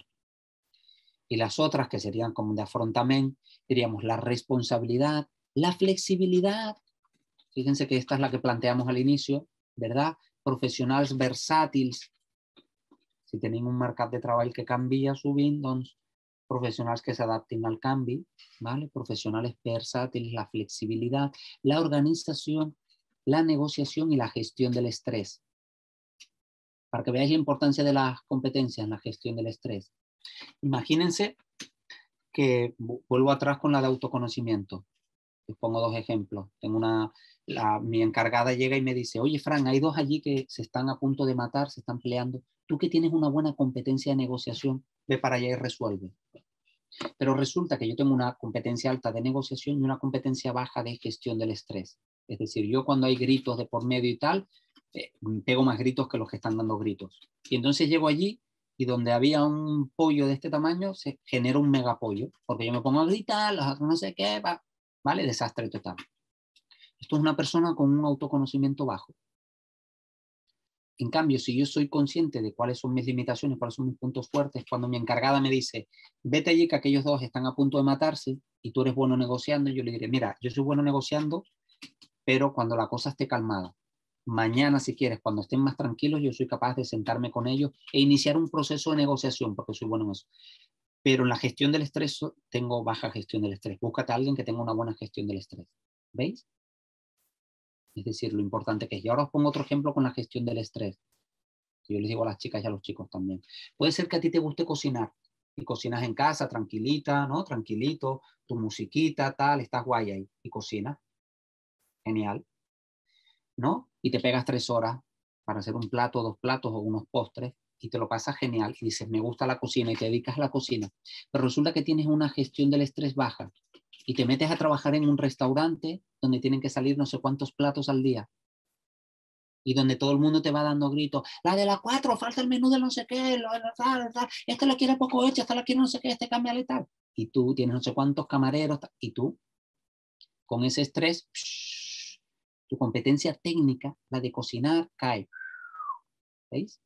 Y las otras, que serían como de afrontamiento, diríamos la responsabilidad, la flexibilidad. Fíjense que esta es la que planteamos al inicio, ¿verdad? Profesionals versátiles. Si tienen un mercat de treball que canvia sovint, doncs professionals que s'adaptin al canvi, ¿vale? Profesionales versátiles, la flexibilidad, la organización, la negociación y la gestión del estrés. Para que veáis la importancia de las competencias en la gestión del estrés. Imagínense que vuelvo atrás con la de autoconocimiento. Les pongo dos ejemplos. Tengo una, la, mi encargada llega y me dice: oye, Fran, hay dos allí que se están a punto de matar, se están peleando. Tú que tienes una buena competencia de negociación, ve para allá y resuelve. Pero resulta que yo tengo una competencia alta de negociación y una competencia baja de gestión del estrés. Es decir, yo cuando hay gritos de por medio y tal, eh, pego más gritos que los que están dando gritos. Y entonces llego allí y donde había un pollo de este tamaño, se genera un megapollo, porque yo me pongo a gritar, no sé qué, va, ¿vale? Desastre total. Esto es una persona con un autoconocimiento bajo. En cambio, si yo soy consciente de cuáles son mis limitaciones, cuáles son mis puntos fuertes, cuando mi encargada me dice: vete allí que aquellos dos están a punto de matarse y tú eres bueno negociando, yo le diré: mira, yo soy bueno negociando, pero cuando la cosa esté calmada. Mañana, si quieres, cuando estén más tranquilos, yo soy capaz de sentarme con ellos e iniciar un proceso de negociación, porque soy bueno en eso. Pero en la gestión del estrés tengo baja gestión del estrés. Búscate a alguien que tenga una buena gestión del estrés. ¿Veis? Es decir, lo importante que es. Y ahora os pongo otro ejemplo con la gestión del estrés. Yo les digo a las chicas y a los chicos también. Puede ser que a ti te guste cocinar y cocinas en casa, tranquilita, ¿no? Tranquilito, tu musiquita, tal, estás guay ahí y cocinas. Genial, ¿no? Y te pegas tres horas para hacer un plato, dos platos o unos postres y te lo pasas genial. Y dices: me gusta la cocina, y te dedicas a la cocina. Pero resulta que tienes una gestión del estrés baja y te metes a trabajar en un restaurante donde tienen que salir no sé cuántos platos al día. Y donde todo el mundo te va dando gritos: la de la cuatro, falta el menú de no sé qué, lo, tal, tal, esta la quiere poco hecha, esta la quiere no sé qué, este cambia y tal. Y tú tienes no sé cuántos camareros, y tú, con ese estrés, psh, tu competencia técnica, la de cocinar, cae. ¿Veis?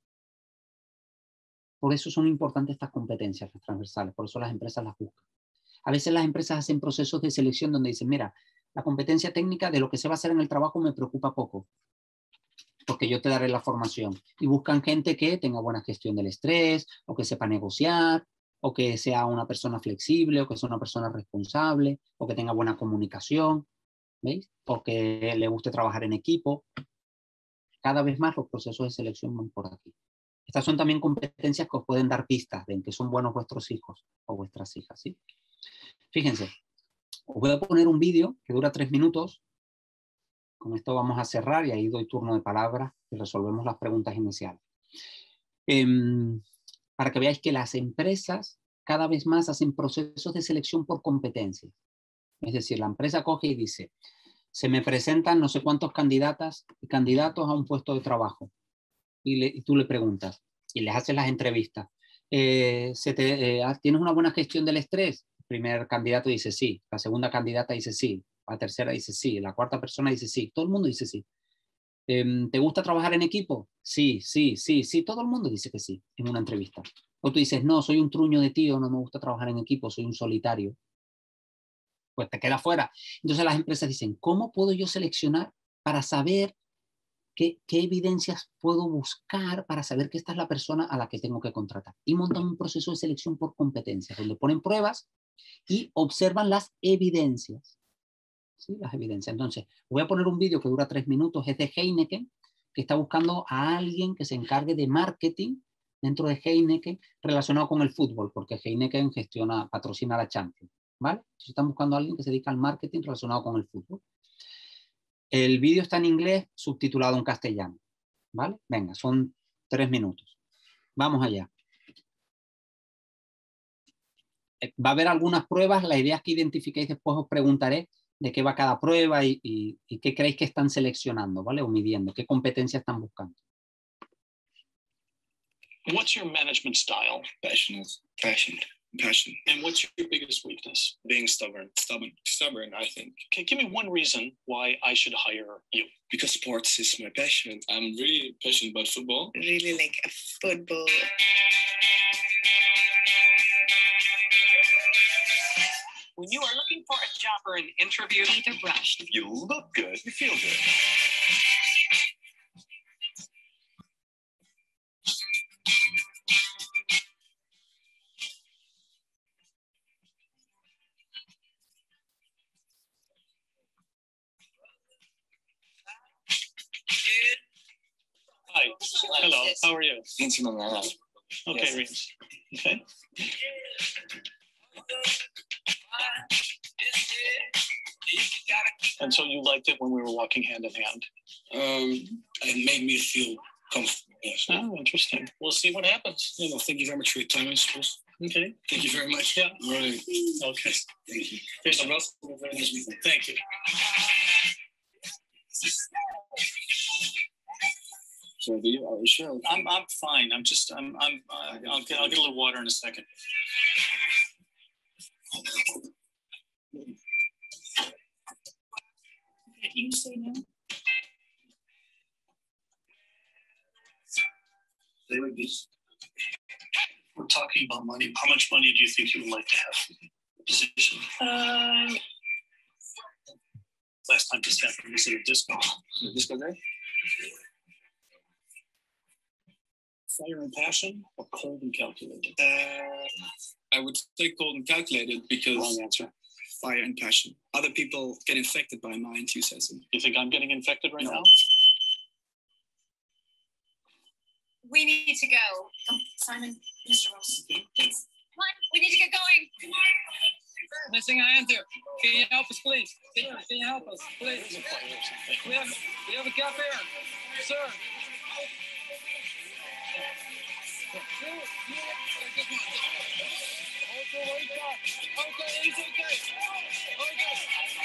Por eso son importantes estas competencias transversales, por eso las empresas las buscan. A veces las empresas hacen procesos de selección donde dicen: mira, la competencia técnica de lo que se va a hacer en el trabajo me preocupa poco, porque yo te daré la formación. Y buscan gente que tenga buena gestión del estrés, o que sepa negociar, o que sea una persona flexible, o que sea una persona responsable, o que tenga buena comunicación, ¿veis? O que le guste trabajar en equipo. Cada vez más los procesos de selección van por aquí. Estas son también competencias que os pueden dar pistas de en qué son buenos vuestros hijos o vuestras hijas, ¿sí? Fíjense, os voy a poner un vídeo que dura tres minutos. Con esto vamos a cerrar y ahí doy turno de palabra y resolvemos las preguntas iniciales. Eh, para que veáis que las empresas cada vez más hacen procesos de selección por competencias. Es decir, la empresa coge y dice: se me presentan no sé cuántos candidatas y candidatos a un puesto de trabajo. Y, le, y tú le preguntas y les haces las entrevistas. Eh, ¿se te, eh, ¿Tienes una buena gestión del estrés? El primer candidato dice sí, la segunda candidata dice sí, la tercera dice sí, la cuarta persona dice sí, todo el mundo dice sí. Eh, ¿Te gusta trabajar en equipo? Sí, sí, sí, sí, todo el mundo dice que sí en una entrevista. O tú dices: no, soy un truño de tío, no me gusta trabajar en equipo, soy un solitario. Pues te queda fuera. Entonces las empresas dicen: ¿cómo puedo yo seleccionar para saber qué, qué evidencias puedo buscar para saber que esta es la persona a la que tengo que contratar? Y montan un proceso de selección por competencias, donde ponen pruebas y observan las evidencias. ¿Sí? Las evidencias. Entonces, voy a poner un vídeo que dura tres minutos, es de Heineken, que está buscando a alguien que se encargue de marketing dentro de Heineken relacionado con el fútbol, porque Heineken gestiona, patrocina la Champions, ¿vale? Entonces están buscando a alguien que se dedica al marketing relacionado con el fútbol. El vídeo está en inglés, subtitulado en castellano, ¿vale? Venga, son tres minutos. Vamos allá. Va a haber algunas pruebas, la idea es que identifiquéis, después os preguntaré de qué va cada prueba y, y, y qué creéis que están seleccionando, ¿vale? O midiendo, qué competencias están buscando. What's your management style? Passionate. Passionate. Passion. And what's your biggest weakness? Being stubborn. Stubborn. Stubborn, I think. Okay, give me one reason why I should hire you. Because sports is my passion. I'm really passionate about football. Really like a football. When you are looking for a job or an interview, Teeth are brushed. You look good. You feel good. Hi. Hello. How are you? Okay, Yes. Reeves. Okay. And so you liked it when we were walking hand in hand? Um, it made me feel comfortable. Yes. Oh, interesting. We'll see what happens. You know, thank you very much for your time, I suppose. Okay. Thank you very much. Yeah. Right. Okay. Thank you. Here's a Russell. Very nice meeting. Thank you. So, are you, are you sure? I'm I'm fine. I'm just I'm I'm uh, I'll get I'll get a little water in a second. You say no? They would be. We're talking about money. How much money do you think you would like to have? Position. Uh, Last time this happened, was at a disco. The disco there? Fire and passion or cold and calculated? Uh, I would say cold and calculated because Wrong answer. fire and passion. Other people get infected by my enthusiasm. You think I'm getting infected right No. now? we need to go. Come, Simon, Mister Ross, please. Come on, we need to get going. Missing a hand here. Can you help us, please? Can you help us, please? We have, we have a cap here, sir. Okay, it's okay. Okay.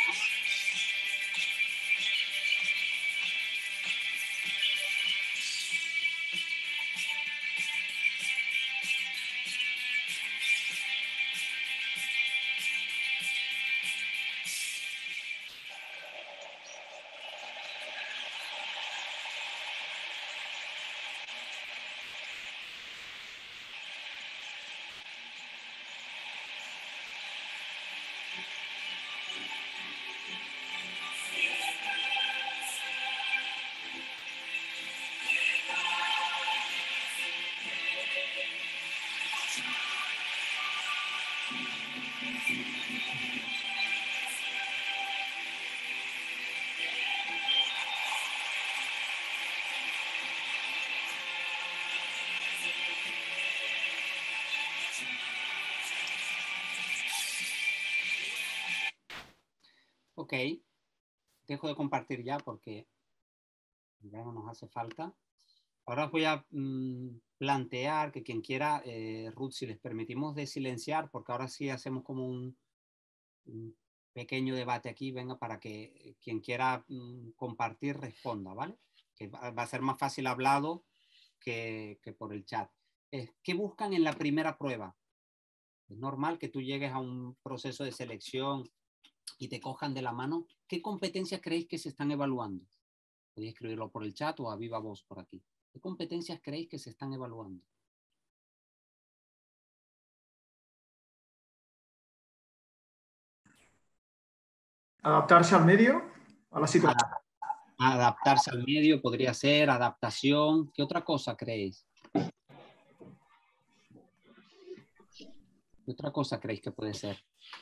Ok, dejo de compartir ya porque ya no nos hace falta. Ahora os voy a mm, plantear que quien quiera, eh, Ruth, si les permitimos de silenciar, porque ahora sí hacemos como un, un pequeño debate aquí, venga, para que quien quiera mm, compartir responda, ¿vale? Que va, va a ser más fácil hablado que, que por el chat. Eh, ¿Qué buscan en la primera prueba? Es normal que tú llegues a un proceso de selección y te cojan de la mano. ¿Qué competencias creéis que se están evaluando? Podéis escribirlo por el chat o a viva voz por aquí. ¿Qué competencias creéis que se están evaluando? Adaptarse al medio, a la situación. Adaptarse al medio podría ser, adaptación. ¿Qué otra cosa creéis? ¿Qué otra cosa creéis que puede ser?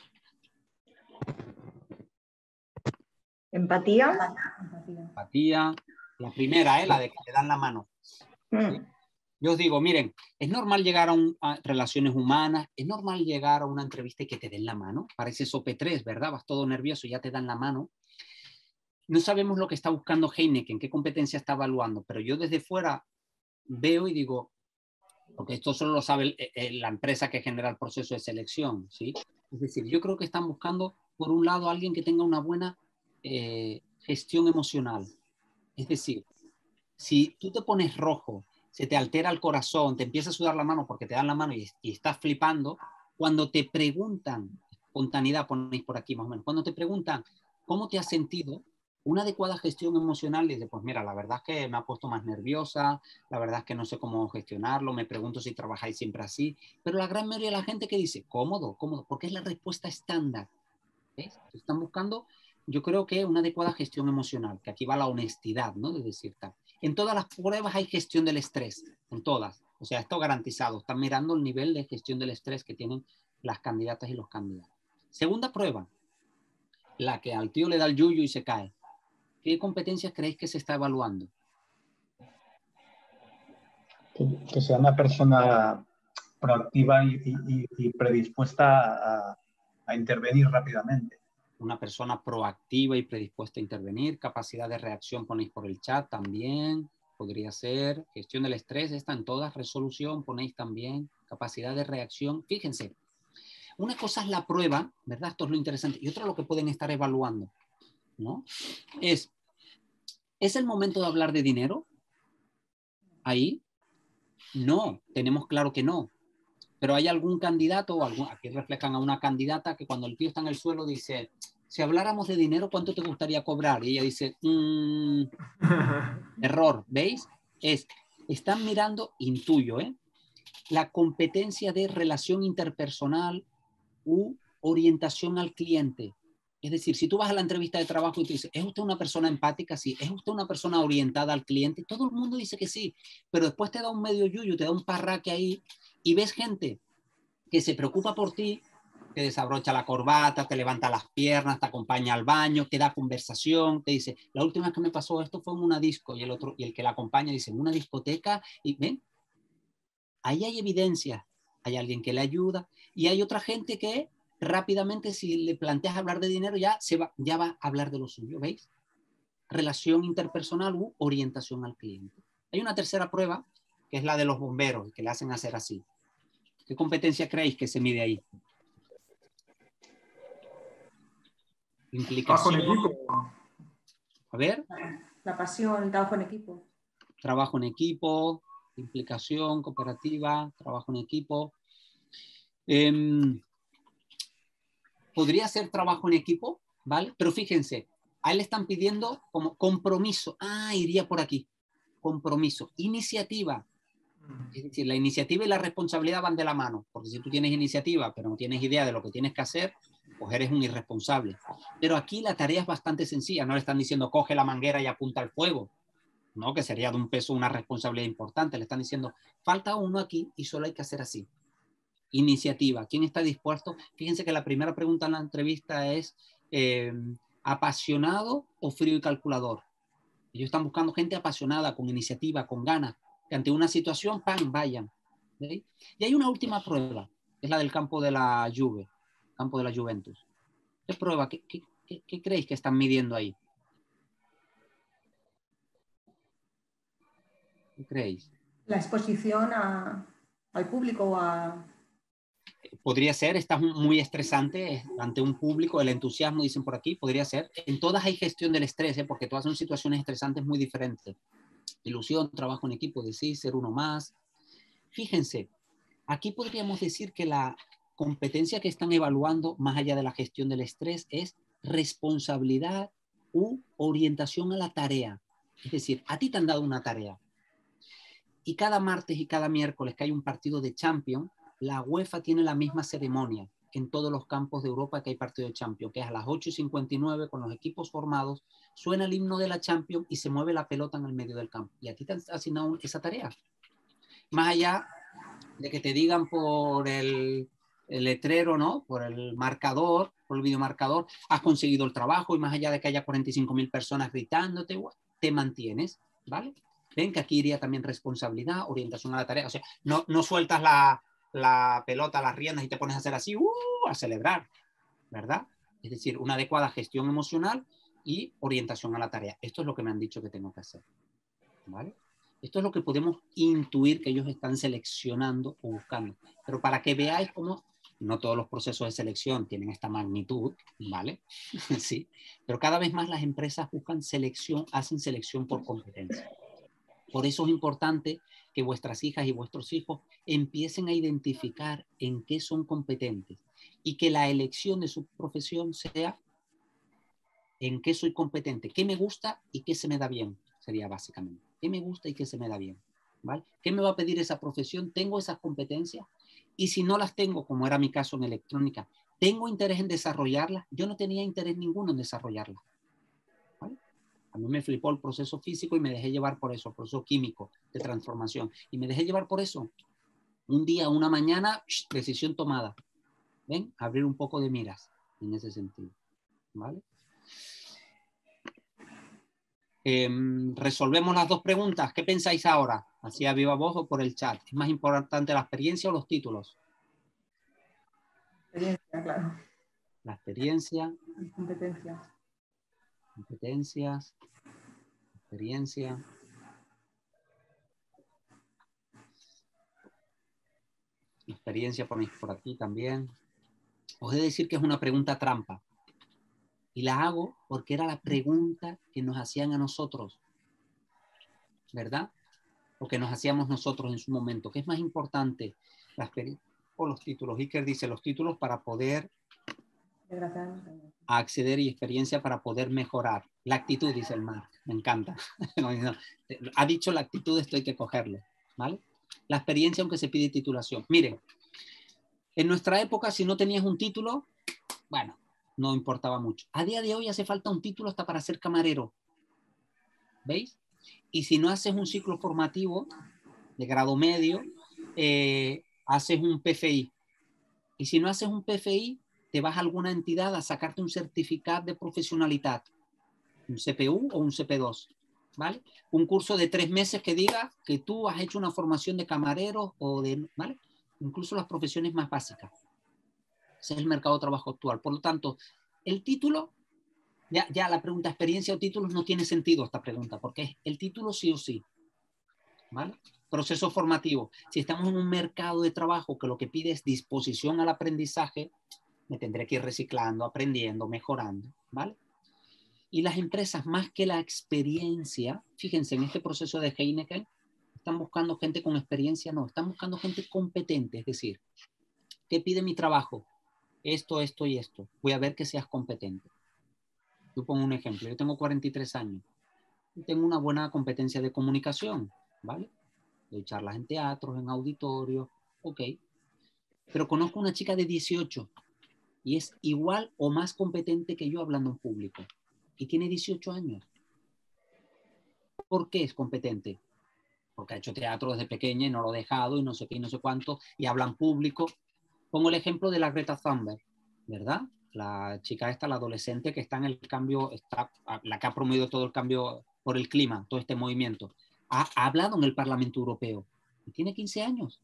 Empatía. Empatía. La primera, ¿eh? La de que te dan la mano. Mm. Yo os digo, miren, es normal llegar a, un, a relaciones humanas, es normal llegar a una entrevista y que te den la mano. Parece sope tres, ¿verdad? Vas todo nervioso y ya te dan la mano. No sabemos lo que está buscando Heineken, qué competencia está evaluando, pero yo desde fuera veo y digo, porque esto solo lo sabe el, el, la empresa que genera el proceso de selección, ¿sí? Es decir, yo creo que están buscando, por un lado, alguien que tenga una buena eh, gestión emocional. Es decir, si tú te pones rojo se te altera el corazón, te empieza a sudar la mano porque te dan la mano y, y estás flipando, cuando te preguntan, espontaneidad ponéis por aquí más o menos, cuando te preguntan cómo te has sentido, una adecuada gestión emocional, dice, pues mira, la verdad es que me ha puesto más nerviosa, la verdad es que no sé cómo gestionarlo, me pregunto si trabajáis siempre así, pero la gran mayoría de la gente que dice, cómodo, cómodo, porque es la respuesta estándar. ¿Ves? Están buscando, yo creo que una adecuada gestión emocional, que aquí va la honestidad, ¿no? De decir tal. En todas las pruebas hay gestión del estrés, en todas. O sea, esto garantizado. Están mirando el nivel de gestión del estrés que tienen las candidatas y los candidatos. Segunda prueba, la que al tío le da el yuyu y se cae. ¿Qué competencias creéis que se está evaluando? Que, que sea una persona proactiva y, y, y predispuesta a, a intervenir rápidamente. Una persona proactiva y predispuesta a intervenir. Capacidad de reacción ponéis por el chat también. Podría ser. Gestión del estrés está en todas. Resolución ponéis también. Capacidad de reacción. Fíjense. Una cosa es la prueba, ¿verdad? Esto es lo interesante. Y otra lo que pueden estar evaluando, ¿no? Es, ¿es el momento de hablar de dinero? Ahí. No, tenemos claro que no. Pero hay algún candidato, o algún, aquí reflejan a una candidata que cuando el tío está en el suelo dice, si habláramos de dinero, ¿cuánto te gustaría cobrar? Y ella dice, mmm, error, ¿veis? Es, están mirando, intuyo, ¿eh? La competencia de relación interpersonal u orientación al cliente. Es decir, si tú vas a la entrevista de trabajo y te dices, ¿es usted una persona empática? Sí. ¿Es usted una persona orientada al cliente? Todo el mundo dice que sí, pero después te da un medio yuyu, te da un parraque ahí y ves gente que se preocupa por ti, te desabrocha la corbata, te levanta las piernas, te acompaña al baño, te da conversación, te dice, la última vez que me pasó esto fue en una disco, y el otro, y el que la acompaña dice, en una discoteca, y ven, ahí hay evidencia, hay alguien que le ayuda, y hay otra gente que rápidamente, si le planteas hablar de dinero, ya, se va, ya va a hablar de lo suyo, ¿veis? Relación interpersonal u orientación al cliente. Hay una tercera prueba, que es la de los bomberos, que le hacen hacer así. ¿Qué competencia creéis que se mide ahí? Implicación. Trabajo en equipo. A ver. La pasión, el trabajo en equipo. Trabajo en equipo, implicación, cooperativa, trabajo en equipo. Eh, podría ser trabajo en equipo, ¿vale? Pero fíjense, a él le están pidiendo como compromiso. Ah, iría por aquí. Compromiso. Iniciativa. Es decir, la iniciativa y la responsabilidad van de la mano, porque si tú tienes iniciativa, pero no tienes idea de lo que tienes que hacer, pues eres un irresponsable. Pero aquí la tarea es bastante sencilla, no le están diciendo coge la manguera y apunta al fuego, ¿no? Que sería de un peso una responsabilidad importante. Le están diciendo, falta uno aquí y solo hay que hacer así. Iniciativa. ¿Quién está dispuesto? Fíjense que la primera pregunta en la entrevista es, eh, ¿apasionado o frío y calculador? Ellos están buscando gente apasionada, con iniciativa, con ganas, que ante una situación, ¡pam!, vayan. ¿Sí? Y hay una última prueba, que es la del campo de la Juve, campo de la Juventus. ¿Qué prueba? ¿Qué, qué, qué, qué creéis que están midiendo ahí? ¿Qué creéis? La exposición a, al público o a... Podría ser, estás muy estresante ante un público, el entusiasmo, dicen por aquí, podría ser. En todas hay gestión del estrés, ¿eh? Porque todas son situaciones estresantes muy diferentes. Ilusión, trabajo en equipo, decir, ser uno más. Fíjense, aquí podríamos decir que la competencia que están evaluando, más allá de la gestión del estrés, es responsabilidad u orientación a la tarea. Es decir, a ti te han dado una tarea. Y cada martes y cada miércoles que hay un partido de Champions, la UEFA tiene la misma ceremonia en todos los campos de Europa que hay partido de Champions, que es a las ocho y cincuenta y nueve con los equipos formados, suena el himno de la Champions y se mueve la pelota en el medio del campo. Y a ti te han asignado esa tarea. Más allá de que te digan por el, el letrero, ¿no? Por el marcador, por el videomarcador, has conseguido el trabajo, y más allá de que haya cuarenta y cinco mil personas gritándote, te mantienes, ¿vale? Ven que aquí iría también responsabilidad, orientación a la tarea. O sea, no, no sueltas la, la pelota, las riendas y te pones a hacer así, uh, a celebrar, ¿verdad? Es decir, una adecuada gestión emocional y orientación a la tarea. Esto es lo que me han dicho que tengo que hacer, ¿vale? Esto es lo que podemos intuir que ellos están seleccionando o buscando. Pero para que veáis cómo no todos los procesos de selección tienen esta magnitud, ¿vale? Sí. Pero cada vez más las empresas buscan selección, hacen selección por competencia. Por eso es importante que vuestras hijas y vuestros hijos empiecen a identificar en qué son competentes y que la elección de su profesión sea en qué soy competente, qué me gusta y qué se me da bien, sería básicamente. ¿Qué me gusta y qué se me da bien? ¿Vale? ¿Qué me va a pedir esa profesión? ¿Tengo esas competencias? Y si no las tengo, como era mi caso en electrónica, ¿tengo interés en desarrollarlas? Yo no tenía interés ninguno en desarrollarlas. ¿Vale? A mí me flipó el proceso físico y me dejé llevar por eso, el proceso químico de transformación. Y me dejé llevar por eso. Un día, una mañana, decisión tomada. ¿Ven? Abrir un poco de miras en ese sentido. ¿Vale? Eh, resolvemos las dos preguntas. ¿Qué pensáis ahora? Así a viva voz o por el chat. ¿Es más importante la experiencia o los títulos? Experiencia, claro. La experiencia. Competencia. Competencias. Experiencia. Experiencia ponéis por aquí también. Os he de decir que es una pregunta trampa. Y la hago porque era la pregunta que nos hacían a nosotros. ¿Verdad? O que nos hacíamos nosotros en su momento. ¿Qué es más importante? La experiencia o los títulos. Iker dice los títulos para poder acceder y experiencia para poder mejorar. La actitud, dice el Marc. Me encanta. Ha dicho la actitud, esto hay que cogerlo. ¿Vale? La experiencia, aunque se pide titulación. Miren, en nuestra época, si no tenías un título, bueno, no importaba mucho. A día de hoy hace falta un título hasta para ser camarero. ¿Veis? Y si no haces un ciclo formativo de grado medio, eh, haces un P F I. Y si no haces un P F I, te vas a alguna entidad a sacarte un certificado de profesionalidad, un C P U o un C P dos, ¿vale? Un curso de tres meses que diga que tú has hecho una formación de camarero o de, ¿vale? Incluso las profesiones más básicas. Ese es el mercado de trabajo actual. Por lo tanto, el título, ya, ya la pregunta experiencia o títulos no tiene sentido esta pregunta, porque es el título sí o sí, ¿vale? Proceso formativo. Si estamos en un mercado de trabajo que lo que pide es disposición al aprendizaje, me tendré que ir reciclando, aprendiendo, mejorando, ¿vale? Y las empresas, más que la experiencia, fíjense, en este proceso de Heineken, están buscando gente con experiencia, no, están buscando gente competente, es decir, ¿qué pide mi trabajo? Esto, esto y esto. Voy a ver que seas competente. Yo pongo un ejemplo, yo tengo cuarenta y tres años y tengo una buena competencia de comunicación, ¿vale? Doy charlas en teatros, en auditorios, ok. Pero conozco una chica de dieciocho y es igual o más competente que yo hablando en público. Y tiene dieciocho años. ¿Por qué es competente? Porque ha hecho teatro desde pequeña y no lo ha dejado y no sé qué y no sé cuánto, y habla en público. Pongo el ejemplo de la Greta Thunberg, ¿verdad? La chica esta, la adolescente que está en el cambio, está, la que ha promovido todo el cambio por el clima, todo este movimiento. Ha, ha hablado en el Parlamento Europeo y tiene quince años.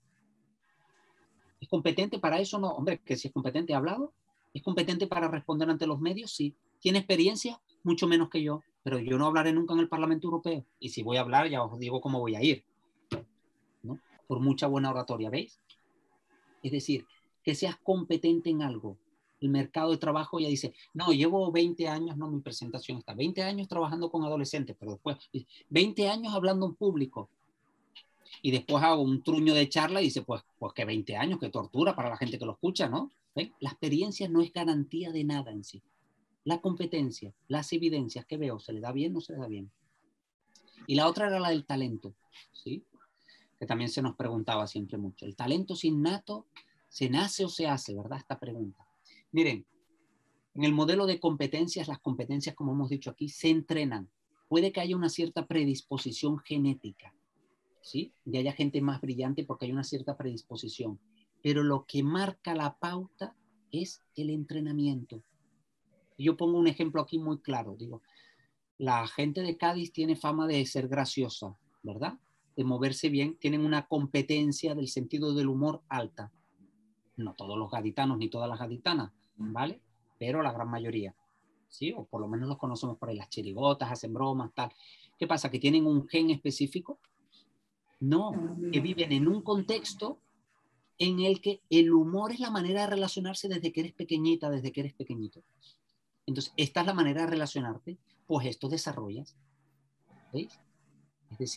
¿Es competente para eso? No. Hombre, que si es competente, ¿ha hablado? ¿Es competente para responder ante los medios? Sí. ¿Tiene experiencia? Mucho menos que yo. Pero yo no hablaré nunca en el Parlamento Europeo. Y si voy a hablar, ya os digo cómo voy a ir, ¿no? Por mucha buena oratoria, ¿veis? Es decir, que seas competente en algo. El mercado de trabajo ya dice, no, llevo veinte años, no, mi presentación está, veinte años trabajando con adolescentes, pero después, veinte años hablando en público. Y después hago un truño de charla y dice, pues, pues que veinte años, que tortura para la gente que lo escucha, ¿no? ¿Ven? La experiencia no es garantía de nada en sí. La competencia, las evidencias que veo, ¿se le da bien o no se le da bien? Y la otra era la del talento, ¿sí? Que también se nos preguntaba siempre mucho. ¿El talento es innato? ¿Se nace o se hace? ¿Verdad? Esta pregunta. Miren, en el modelo de competencias, las competencias, como hemos dicho aquí, se entrenan. Puede que haya una cierta predisposición genética, ¿sí? Y haya gente más brillante porque hay una cierta predisposición. Pero lo que marca la pauta es el entrenamiento. Yo pongo un ejemplo aquí muy claro. Digo, la gente de Cádiz tiene fama de ser graciosa, ¿verdad? De moverse bien, tienen una competencia del sentido del humor alta. No todos los gaditanos ni todas las gaditanas, ¿vale? Pero la gran mayoría, ¿sí? O por lo menos los conocemos por ahí, las chirigotas, hacen bromas, tal. ¿Qué pasa? ¿Que tienen un gen específico? No, que viven en un contexto en el que el humor es la manera de relacionarse desde que eres pequeñita, desde que eres pequeñito. Entonces, esta es la manera de relacionarte, pues esto desarrollas. ¿Veis? Es decir,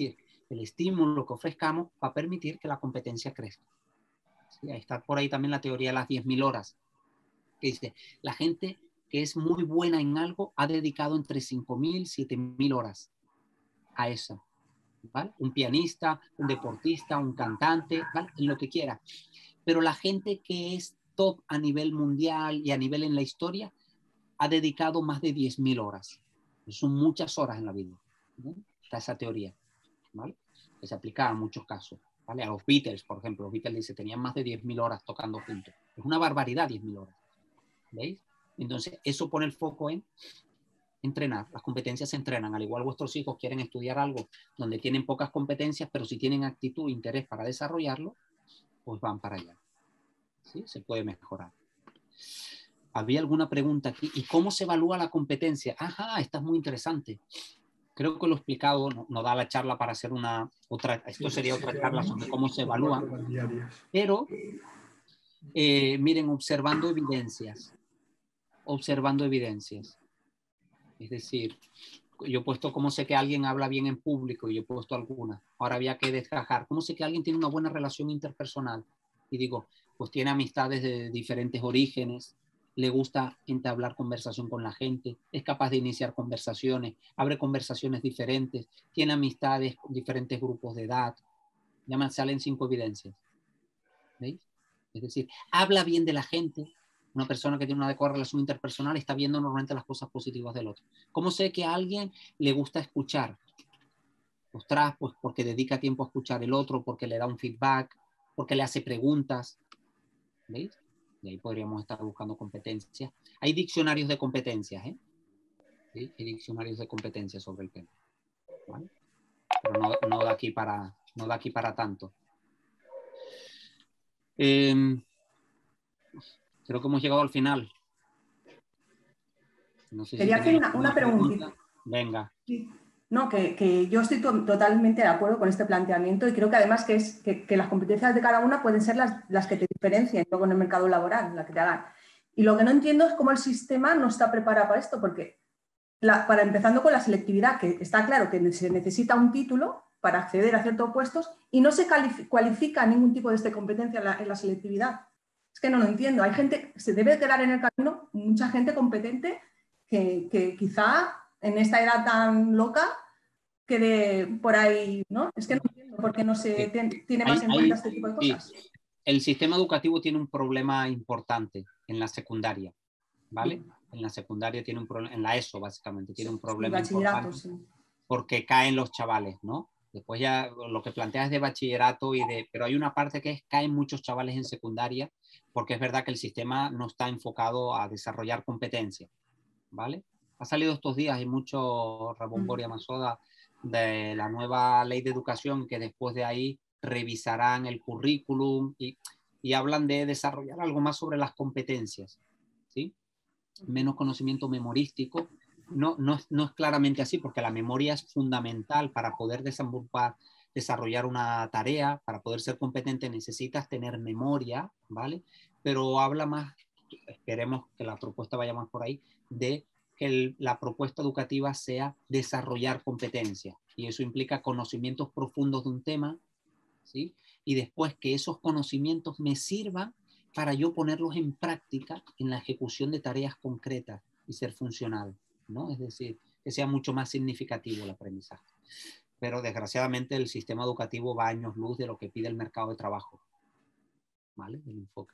el estímulo que ofrezcamos va a permitir que la competencia crezca. ¿Sí? Está por ahí también la teoría de las diez mil horas, que dice, la gente que es muy buena en algo ha dedicado entre cinco mil y siete mil horas a eso. ¿Vale? Un pianista, un deportista, un cantante, ¿vale? En lo que quiera. Pero la gente que es top a nivel mundial y a nivel en la historia ha dedicado más de diez mil horas. Son muchas horas en la vida, ¿no? Está esa teoría, ¿vale? Que se aplica a muchos casos, ¿vale? A los Beatles, por ejemplo, los Beatles dice, tenían más de diez mil horas tocando juntos. Es una barbaridad diez mil horas, ¿veis? Entonces, eso pone el foco en entrenar. Las competencias se entrenan. Al igual vuestros hijos quieren estudiar algo donde tienen pocas competencias, pero si tienen actitud e interés para desarrollarlo, pues van para allá. ¿Sí? Se puede mejorar. Había alguna pregunta aquí. ¿Y cómo se evalúa la competencia? Ajá, esta es muy interesante. Creo que lo he explicado, no, no da la charla para hacer una otra, esto sería otra charla sobre cómo se evalúa. Pero, eh, miren, observando evidencias. Observando evidencias. Es decir, yo he puesto cómo sé que alguien habla bien en público y yo he puesto algunas. Ahora había que desgajar. ¿Cómo sé que alguien tiene una buena relación interpersonal? Y digo, pues tiene amistades de diferentes orígenes, le gusta entablar conversación con la gente, es capaz de iniciar conversaciones, abre conversaciones diferentes, tiene amistades con diferentes grupos de edad. Ya me salen cinco evidencias. ¿Veis? Es decir, habla bien de la gente. Una persona que tiene una adecuada relación interpersonal está viendo normalmente las cosas positivas del otro. ¿Cómo sé que a alguien le gusta escuchar? Ostras, pues porque dedica tiempo a escuchar el otro, porque le da un feedback, porque le hace preguntas. ¿Veis? Y ahí podríamos estar buscando competencias. Hay diccionarios de competencias, ¿eh? ¿Sí? Hay diccionarios de competencias sobre el tema. ¿Vale? Pero no, no, da aquí para, no da aquí para tanto. Eh, creo que hemos llegado al final. No sé Quería si hacer una, una preguntita. Pregunta. Venga. Sí. No, que, que yo estoy to totalmente de acuerdo con este planteamiento y creo que además que, es, que, que las competencias de cada una pueden ser las, las que te diferencien luego en el mercado laboral, las que te hagan. Y lo que no entiendo es cómo el sistema no está preparado para esto, porque la, para empezando con la selectividad, que está claro que se necesita un título para acceder a ciertos puestos y no se cualifica ningún tipo de esta competencia en la, en la selectividad. Es que no lo entiendo. Hay gente, se debe quedar en el camino, mucha gente competente que, que quizá en esta era tan loca quede por ahí, ¿no? Es que no entiendo por qué no se ten, tiene más hay, en cuenta hay, este tipo de cosas. Sí. El sistema educativo tiene un problema importante en la secundaria, ¿vale? Sí. En la secundaria tiene un problema, en la ESO básicamente, tiene un problema sí, importante sí. Porque caen los chavales, ¿no? Después ya lo que planteas es de bachillerato, y de, pero hay una parte que es caen muchos chavales en secundaria, porque es verdad que el sistema no está enfocado a desarrollar competencias, ¿vale? Ha salido estos días, hay mucho Rabomboria Masoda de la nueva ley de educación, que después de ahí revisarán el currículum y, y hablan de desarrollar algo más sobre las competencias, ¿sí? Menos conocimiento memorístico. No, no, no es claramente así, porque la memoria es fundamental para poder desarrollar una tarea. Para poder ser competente necesitas tener memoria, ¿vale? Pero habla más, esperemos que la propuesta vaya más por ahí, de que el, la propuesta educativa sea desarrollar competencias, y eso implica conocimientos profundos de un tema, ¿sí? Y después que esos conocimientos me sirvan para yo ponerlos en práctica en la ejecución de tareas concretas y ser funcional, ¿no? Es decir, que sea mucho más significativo el aprendizaje. Pero desgraciadamente el sistema educativo va a años luz de lo que pide el mercado de trabajo, ¿vale? El enfoque.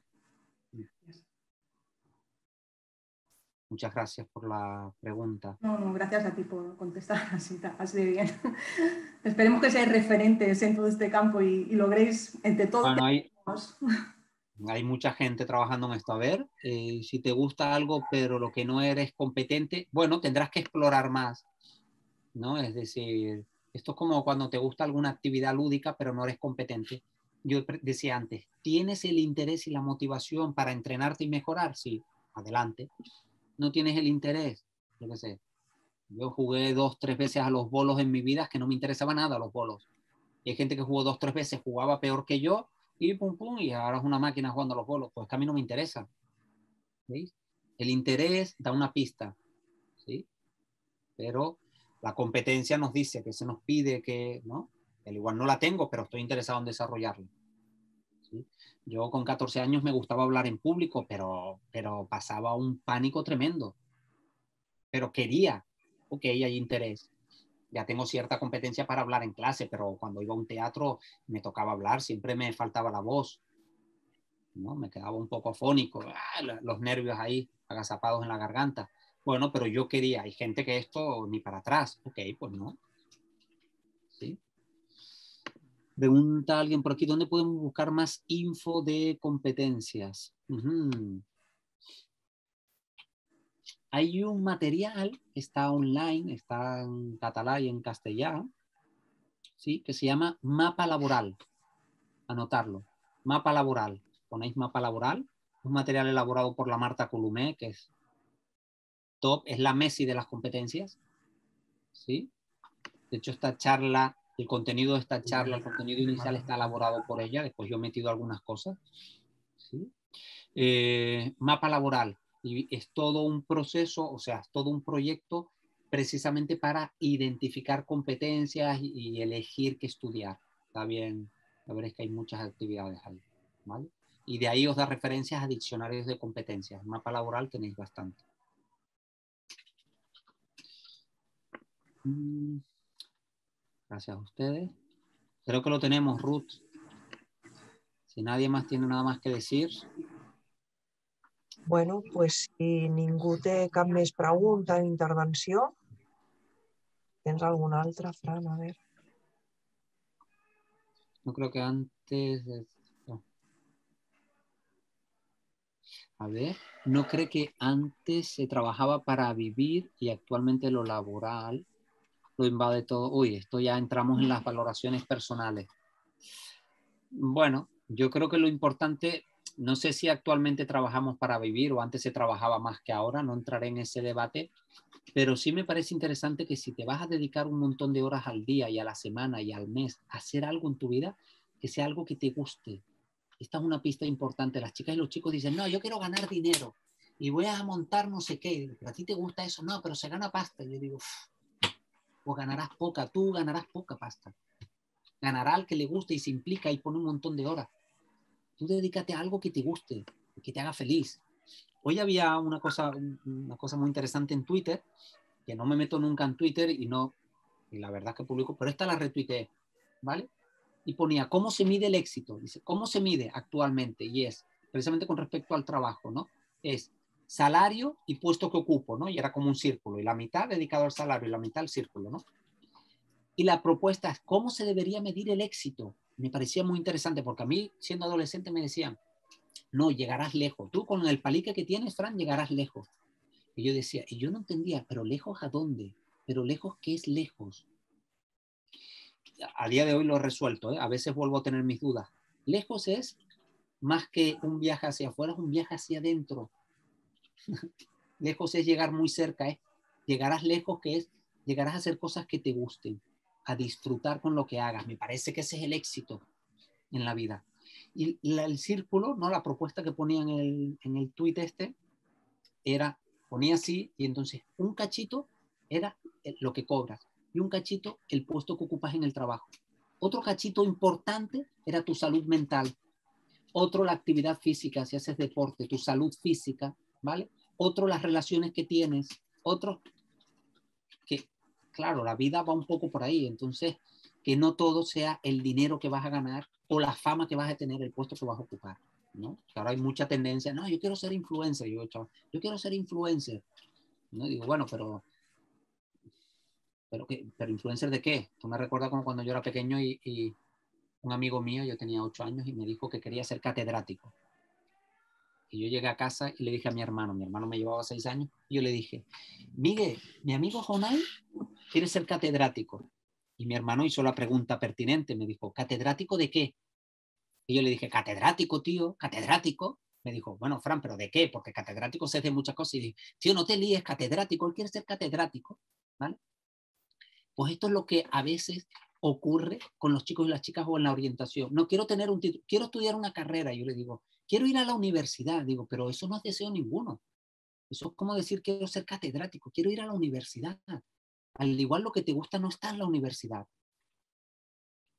Muchas gracias por la pregunta. No, no, gracias a ti por contestar así, así de bien. Esperemos que seáis referentes en todo este campo y, y logréis entre todos... Bueno, hay, hay mucha gente trabajando en esto. A ver, eh, si te gusta algo pero lo que no eres competente, bueno, tendrás que explorar más, ¿no? Es decir, esto es como cuando te gusta alguna actividad lúdica pero no eres competente. Yo decía antes, ¿tienes el interés y la motivación para entrenarte y mejorar? Sí, adelante. No tienes el interés, yo qué sé. Yo jugué dos, tres veces a los bolos en mi vida, que no me interesaba nada los bolos. Y hay gente que jugó dos, tres veces, jugaba peor que yo, y pum, pum, y ahora es una máquina jugando a los bolos. Pues que a mí no me interesa. ¿Veis? El interés da una pista, ¿sí? Pero la competencia nos dice que se nos pide que, ¿no? Al igual no la tengo, pero estoy interesado en desarrollarla. ¿Sí? Yo con catorce años me gustaba hablar en público, pero, pero pasaba un pánico tremendo. Pero quería, ok, hay interés. Ya tengo cierta competencia para hablar en clase, pero cuando iba a un teatro me tocaba hablar, siempre me faltaba la voz, ¿no? Me quedaba un poco afónico, ¡ah! Los nervios ahí agazapados en la garganta. Bueno, pero yo quería, hay gente que esto ni para atrás, ok, pues no. ¿Sí? Pregunta alguien por aquí, ¿dónde podemos buscar más info de competencias? Uh-huh. Hay un material, está online, está en catalán y en castellano, ¿sí? Que se llama Mapa Laboral. Anotarlo. Mapa Laboral. Ponéis Mapa Laboral. Un material elaborado por la Marta Colomé, que es top, es la Messi de las competencias. ¿Sí? De hecho, esta charla, el contenido de esta charla, el contenido inicial está elaborado por ella. Después yo he metido algunas cosas. ¿Sí? Eh, mapa Laboral. Y es todo un proceso, o sea, es todo un proyecto precisamente para identificar competencias y, y elegir qué estudiar. Está bien, la verdad es que hay muchas actividades ahí, ¿vale? Y de ahí os da referencias a diccionarios de competencias. El mapa laboral tenéis bastante. Gracias a ustedes. Creo que lo tenemos, Ruth. Si nadie más tiene nada más que decir. Bueno, pues si ningú té cap més pregunta o intervenció, tens alguna altra, Fran? A ver. No creo que antes... De... No. A ver, ¿no cree que antes se trabajaba para vivir y actualmente lo laboral lo invade todo? Uy, esto ya entramos en las valoraciones personales. Bueno, yo creo que lo importante, no sé si actualmente trabajamos para vivir o antes se trabajaba más que ahora, no entraré en ese debate, pero sí me parece interesante que si te vas a dedicar un montón de horas al día y a la semana y al mes a hacer algo en tu vida, que sea algo que te guste. Esta es una pista importante. Las chicas y los chicos dicen, no, yo quiero ganar dinero y voy a montar no sé qué. ¿A ti te gusta eso? No, pero se gana pasta. Y yo digo, pues ganarás poca, tú ganarás poca pasta. Ganará al que le guste y se implica y pone un montón de horas. Tú dedícate a algo que te guste, que te haga feliz. Hoy había una cosa, una cosa muy interesante en Twitter, que no me meto nunca en Twitter y no, y la verdad es que publico, pero esta la retuiteé, ¿vale? Y ponía, ¿cómo se mide el éxito? Dice, ¿cómo se mide actualmente? Y es, precisamente con respecto al trabajo, ¿no? Es salario y puesto que ocupo, ¿no? Y era como un círculo, y la mitad dedicado al salario y la mitad al círculo, ¿no? Y la propuesta es, ¿cómo se debería medir el éxito? Me parecía muy interesante, porque a mí, siendo adolescente, me decían, no, llegarás lejos. Tú con el palique que tienes, Fran, llegarás lejos. Y yo decía, y yo no entendía, ¿pero lejos a dónde? ¿Pero lejos qué es lejos? A día de hoy lo he resuelto, ¿eh? A veces vuelvo a tener mis dudas. Lejos es más que un viaje hacia afuera, es un viaje hacia adentro. Lejos es llegar muy cerca, ¿eh? Llegarás lejos, que es, llegarás a hacer cosas que te gusten, a disfrutar con lo que hagas. Me parece que ese es el éxito en la vida. Y la, el círculo, ¿no? La propuesta que ponía en el, en el tuit este, era, ponía así, y entonces un cachito era lo que cobras, y un cachito el puesto que ocupas en el trabajo. Otro cachito importante era tu salud mental. Otro, la actividad física, si haces deporte, tu salud física, ¿vale? Otro, las relaciones que tienes. Otro, que, claro, la vida va un poco por ahí. Entonces, que no todo sea el dinero que vas a ganar o la fama que vas a tener, el puesto que vas a ocupar, ¿no? Ahora hay mucha tendencia, no, yo quiero ser influencer. Yo, chaval, yo quiero ser influencer. ¿No? Digo, bueno, pero... ¿Pero, qué? ¿Pero influencer de qué? Tú me recuerdas como cuando yo era pequeño y, y un amigo mío, yo tenía ocho años, y me dijo que quería ser catedrático. Y yo llegué a casa y le dije a mi hermano, mi hermano me llevaba seis años, y yo le dije, Miguel, mi amigo Jonay quiere ser catedrático. Y mi hermano hizo la pregunta pertinente, me dijo, ¿catedrático de qué? Y yo le dije, catedrático, tío, catedrático. Me dijo, bueno, Fran, ¿pero de qué? Porque catedrático se hace muchas cosas. Y dije, tío, no te líes, catedrático, él quiere ser catedrático, ¿vale? Pues esto es lo que a veces ocurre con los chicos y las chicas o en la orientación. No quiero tener un título, quiero estudiar una carrera. Yo le digo, quiero ir a la universidad. Digo, pero eso no es deseo ninguno. Eso es como decir, quiero ser catedrático, quiero ir a la universidad. Al igual lo que te gusta no está en la universidad.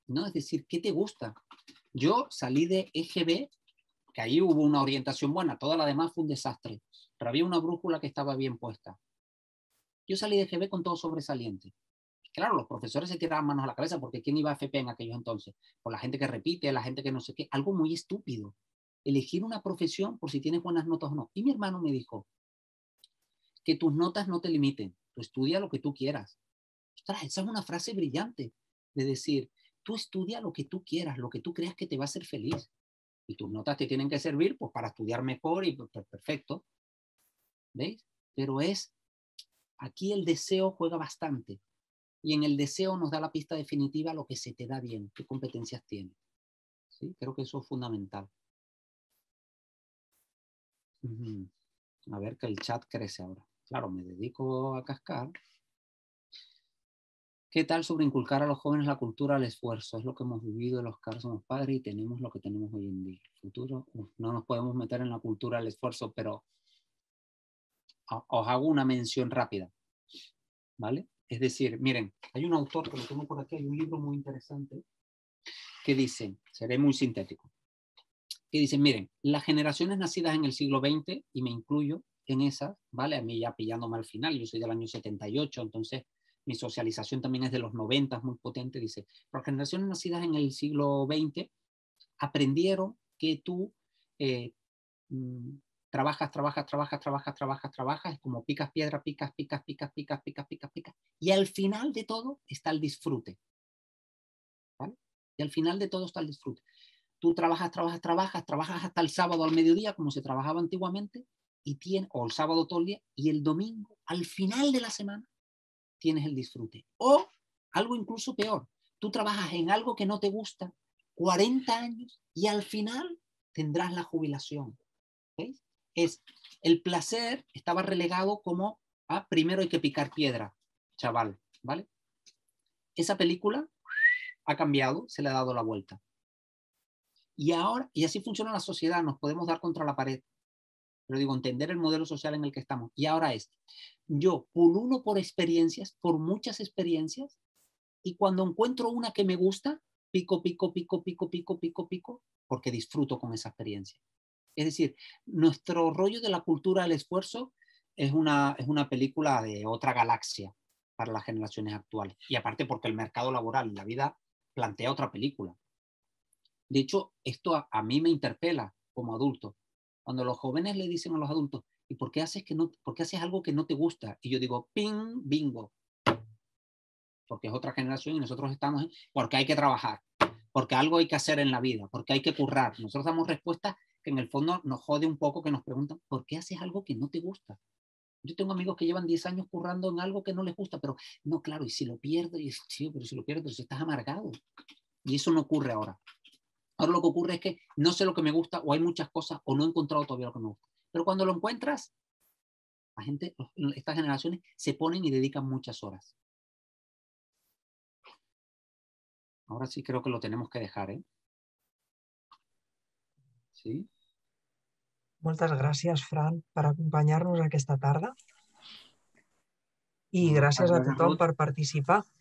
¿no? Es decir, ¿qué te gusta? Yo salí de E G B, que ahí hubo una orientación buena, toda la demás fue un desastre, pero había una brújula que estaba bien puesta. Yo salí de E G B con todo sobresaliente. Claro, los profesores se tiraban manos a la cabeza porque ¿quién iba a F P en aquellos entonces? Por la gente que repite, la gente que no sé qué, algo muy estúpido. Elegir una profesión por si tienes buenas notas o no. Y mi hermano me dijo que tus notas no te limiten, tú estudia lo que tú quieras. Ostras, esa es una frase brillante de decir, tú estudia lo que tú quieras, lo que tú creas que te va a hacer feliz. Y tus notas te tienen que servir pues, para estudiar mejor y pues, perfecto. ¿Veis? Pero es, aquí el deseo juega bastante. Y en el deseo nos da la pista definitiva lo que se te da bien, qué competencias tienes. ¿Sí? Creo que eso es fundamental. Uh-huh. A ver que el chat crece ahora. Claro, me dedico a cascar. ¿Qué tal sobre inculcar a los jóvenes la cultura del esfuerzo? Es lo que hemos vivido, los que somos padres y tenemos lo que tenemos hoy en día. El futuro, uf, no nos podemos meter en la cultura del esfuerzo, pero os hago una mención rápida. ¿Vale? Es decir, miren, hay un autor que lo tengo por aquí, hay un libro muy interesante que dice, seré muy sintético, que dice, miren, las generaciones nacidas en el siglo veinte, y me incluyo en esas, ¿vale? A mí ya pillándome al final, yo soy del año setenta y ocho, entonces mi socialización también es de los noventa, muy potente, dice, las generaciones nacidas en el siglo veinte aprendieron que tú eh, mmm, trabajas, trabajas, trabajas, trabajas, trabajas, trabajas, es como picas piedra, picas, picas, picas, picas, picas, picas, picas, y al final de todo está el disfrute, ¿vale? Y al final de todo está el disfrute. Tú trabajas, trabajas, trabajas, trabajas hasta el sábado al mediodía, como se trabajaba antiguamente, y tienes, o el sábado todo el día, y el domingo, al final de la semana, tienes el disfrute. O algo incluso peor, tú trabajas en algo que no te gusta cuarenta años y al final tendrás la jubilación. ¿Veis? Es el placer estaba relegado como ah, primero hay que picar piedra, chaval, ¿vale? Esa película ha cambiado, se le ha dado la vuelta. Y ahora, y así funciona la sociedad, nos podemos dar contra la pared. Pero digo, entender el modelo social en el que estamos. Y ahora es, yo pululo por experiencias, por muchas experiencias, y cuando encuentro una que me gusta, pico, pico, pico, pico, pico, pico, pico, porque disfruto con esa experiencia. Es decir, nuestro rollo de la cultura del esfuerzo es una, es una película de otra galaxia para las generaciones actuales. Y aparte porque el mercado laboral y la vida plantea otra película. De hecho, esto a, a mí me interpela como adulto. Cuando los jóvenes le dicen a los adultos, ¿y por qué haces, que no, por qué haces algo que no te gusta? Y yo digo, ping, bingo. Porque es otra generación y nosotros estamos en, porque hay que trabajar, porque algo hay que hacer en la vida, porque hay que currar. Nosotros damos respuestas que en el fondo nos jode un poco, que nos preguntan, ¿por qué haces algo que no te gusta? Yo tengo amigos que llevan diez años currando en algo que no les gusta, pero no, claro, y si lo pierdo, y sí, pero si lo pierdo, pero si estás amargado. Y eso no ocurre ahora. Ahora lo que ocurre es que no sé lo que me gusta, o hay muchas cosas, o no he encontrado todavía lo que me gusta. Pero cuando lo encuentras, la gente, estas generaciones se ponen y dedican muchas horas. Ahora sí creo que lo tenemos que dejar, ¿eh? Sí. Moltes gràcies, Fran, per acompanyar-nos aquesta tarda. I Moltes gràcies a gràcies, tothom Ruth. per participar.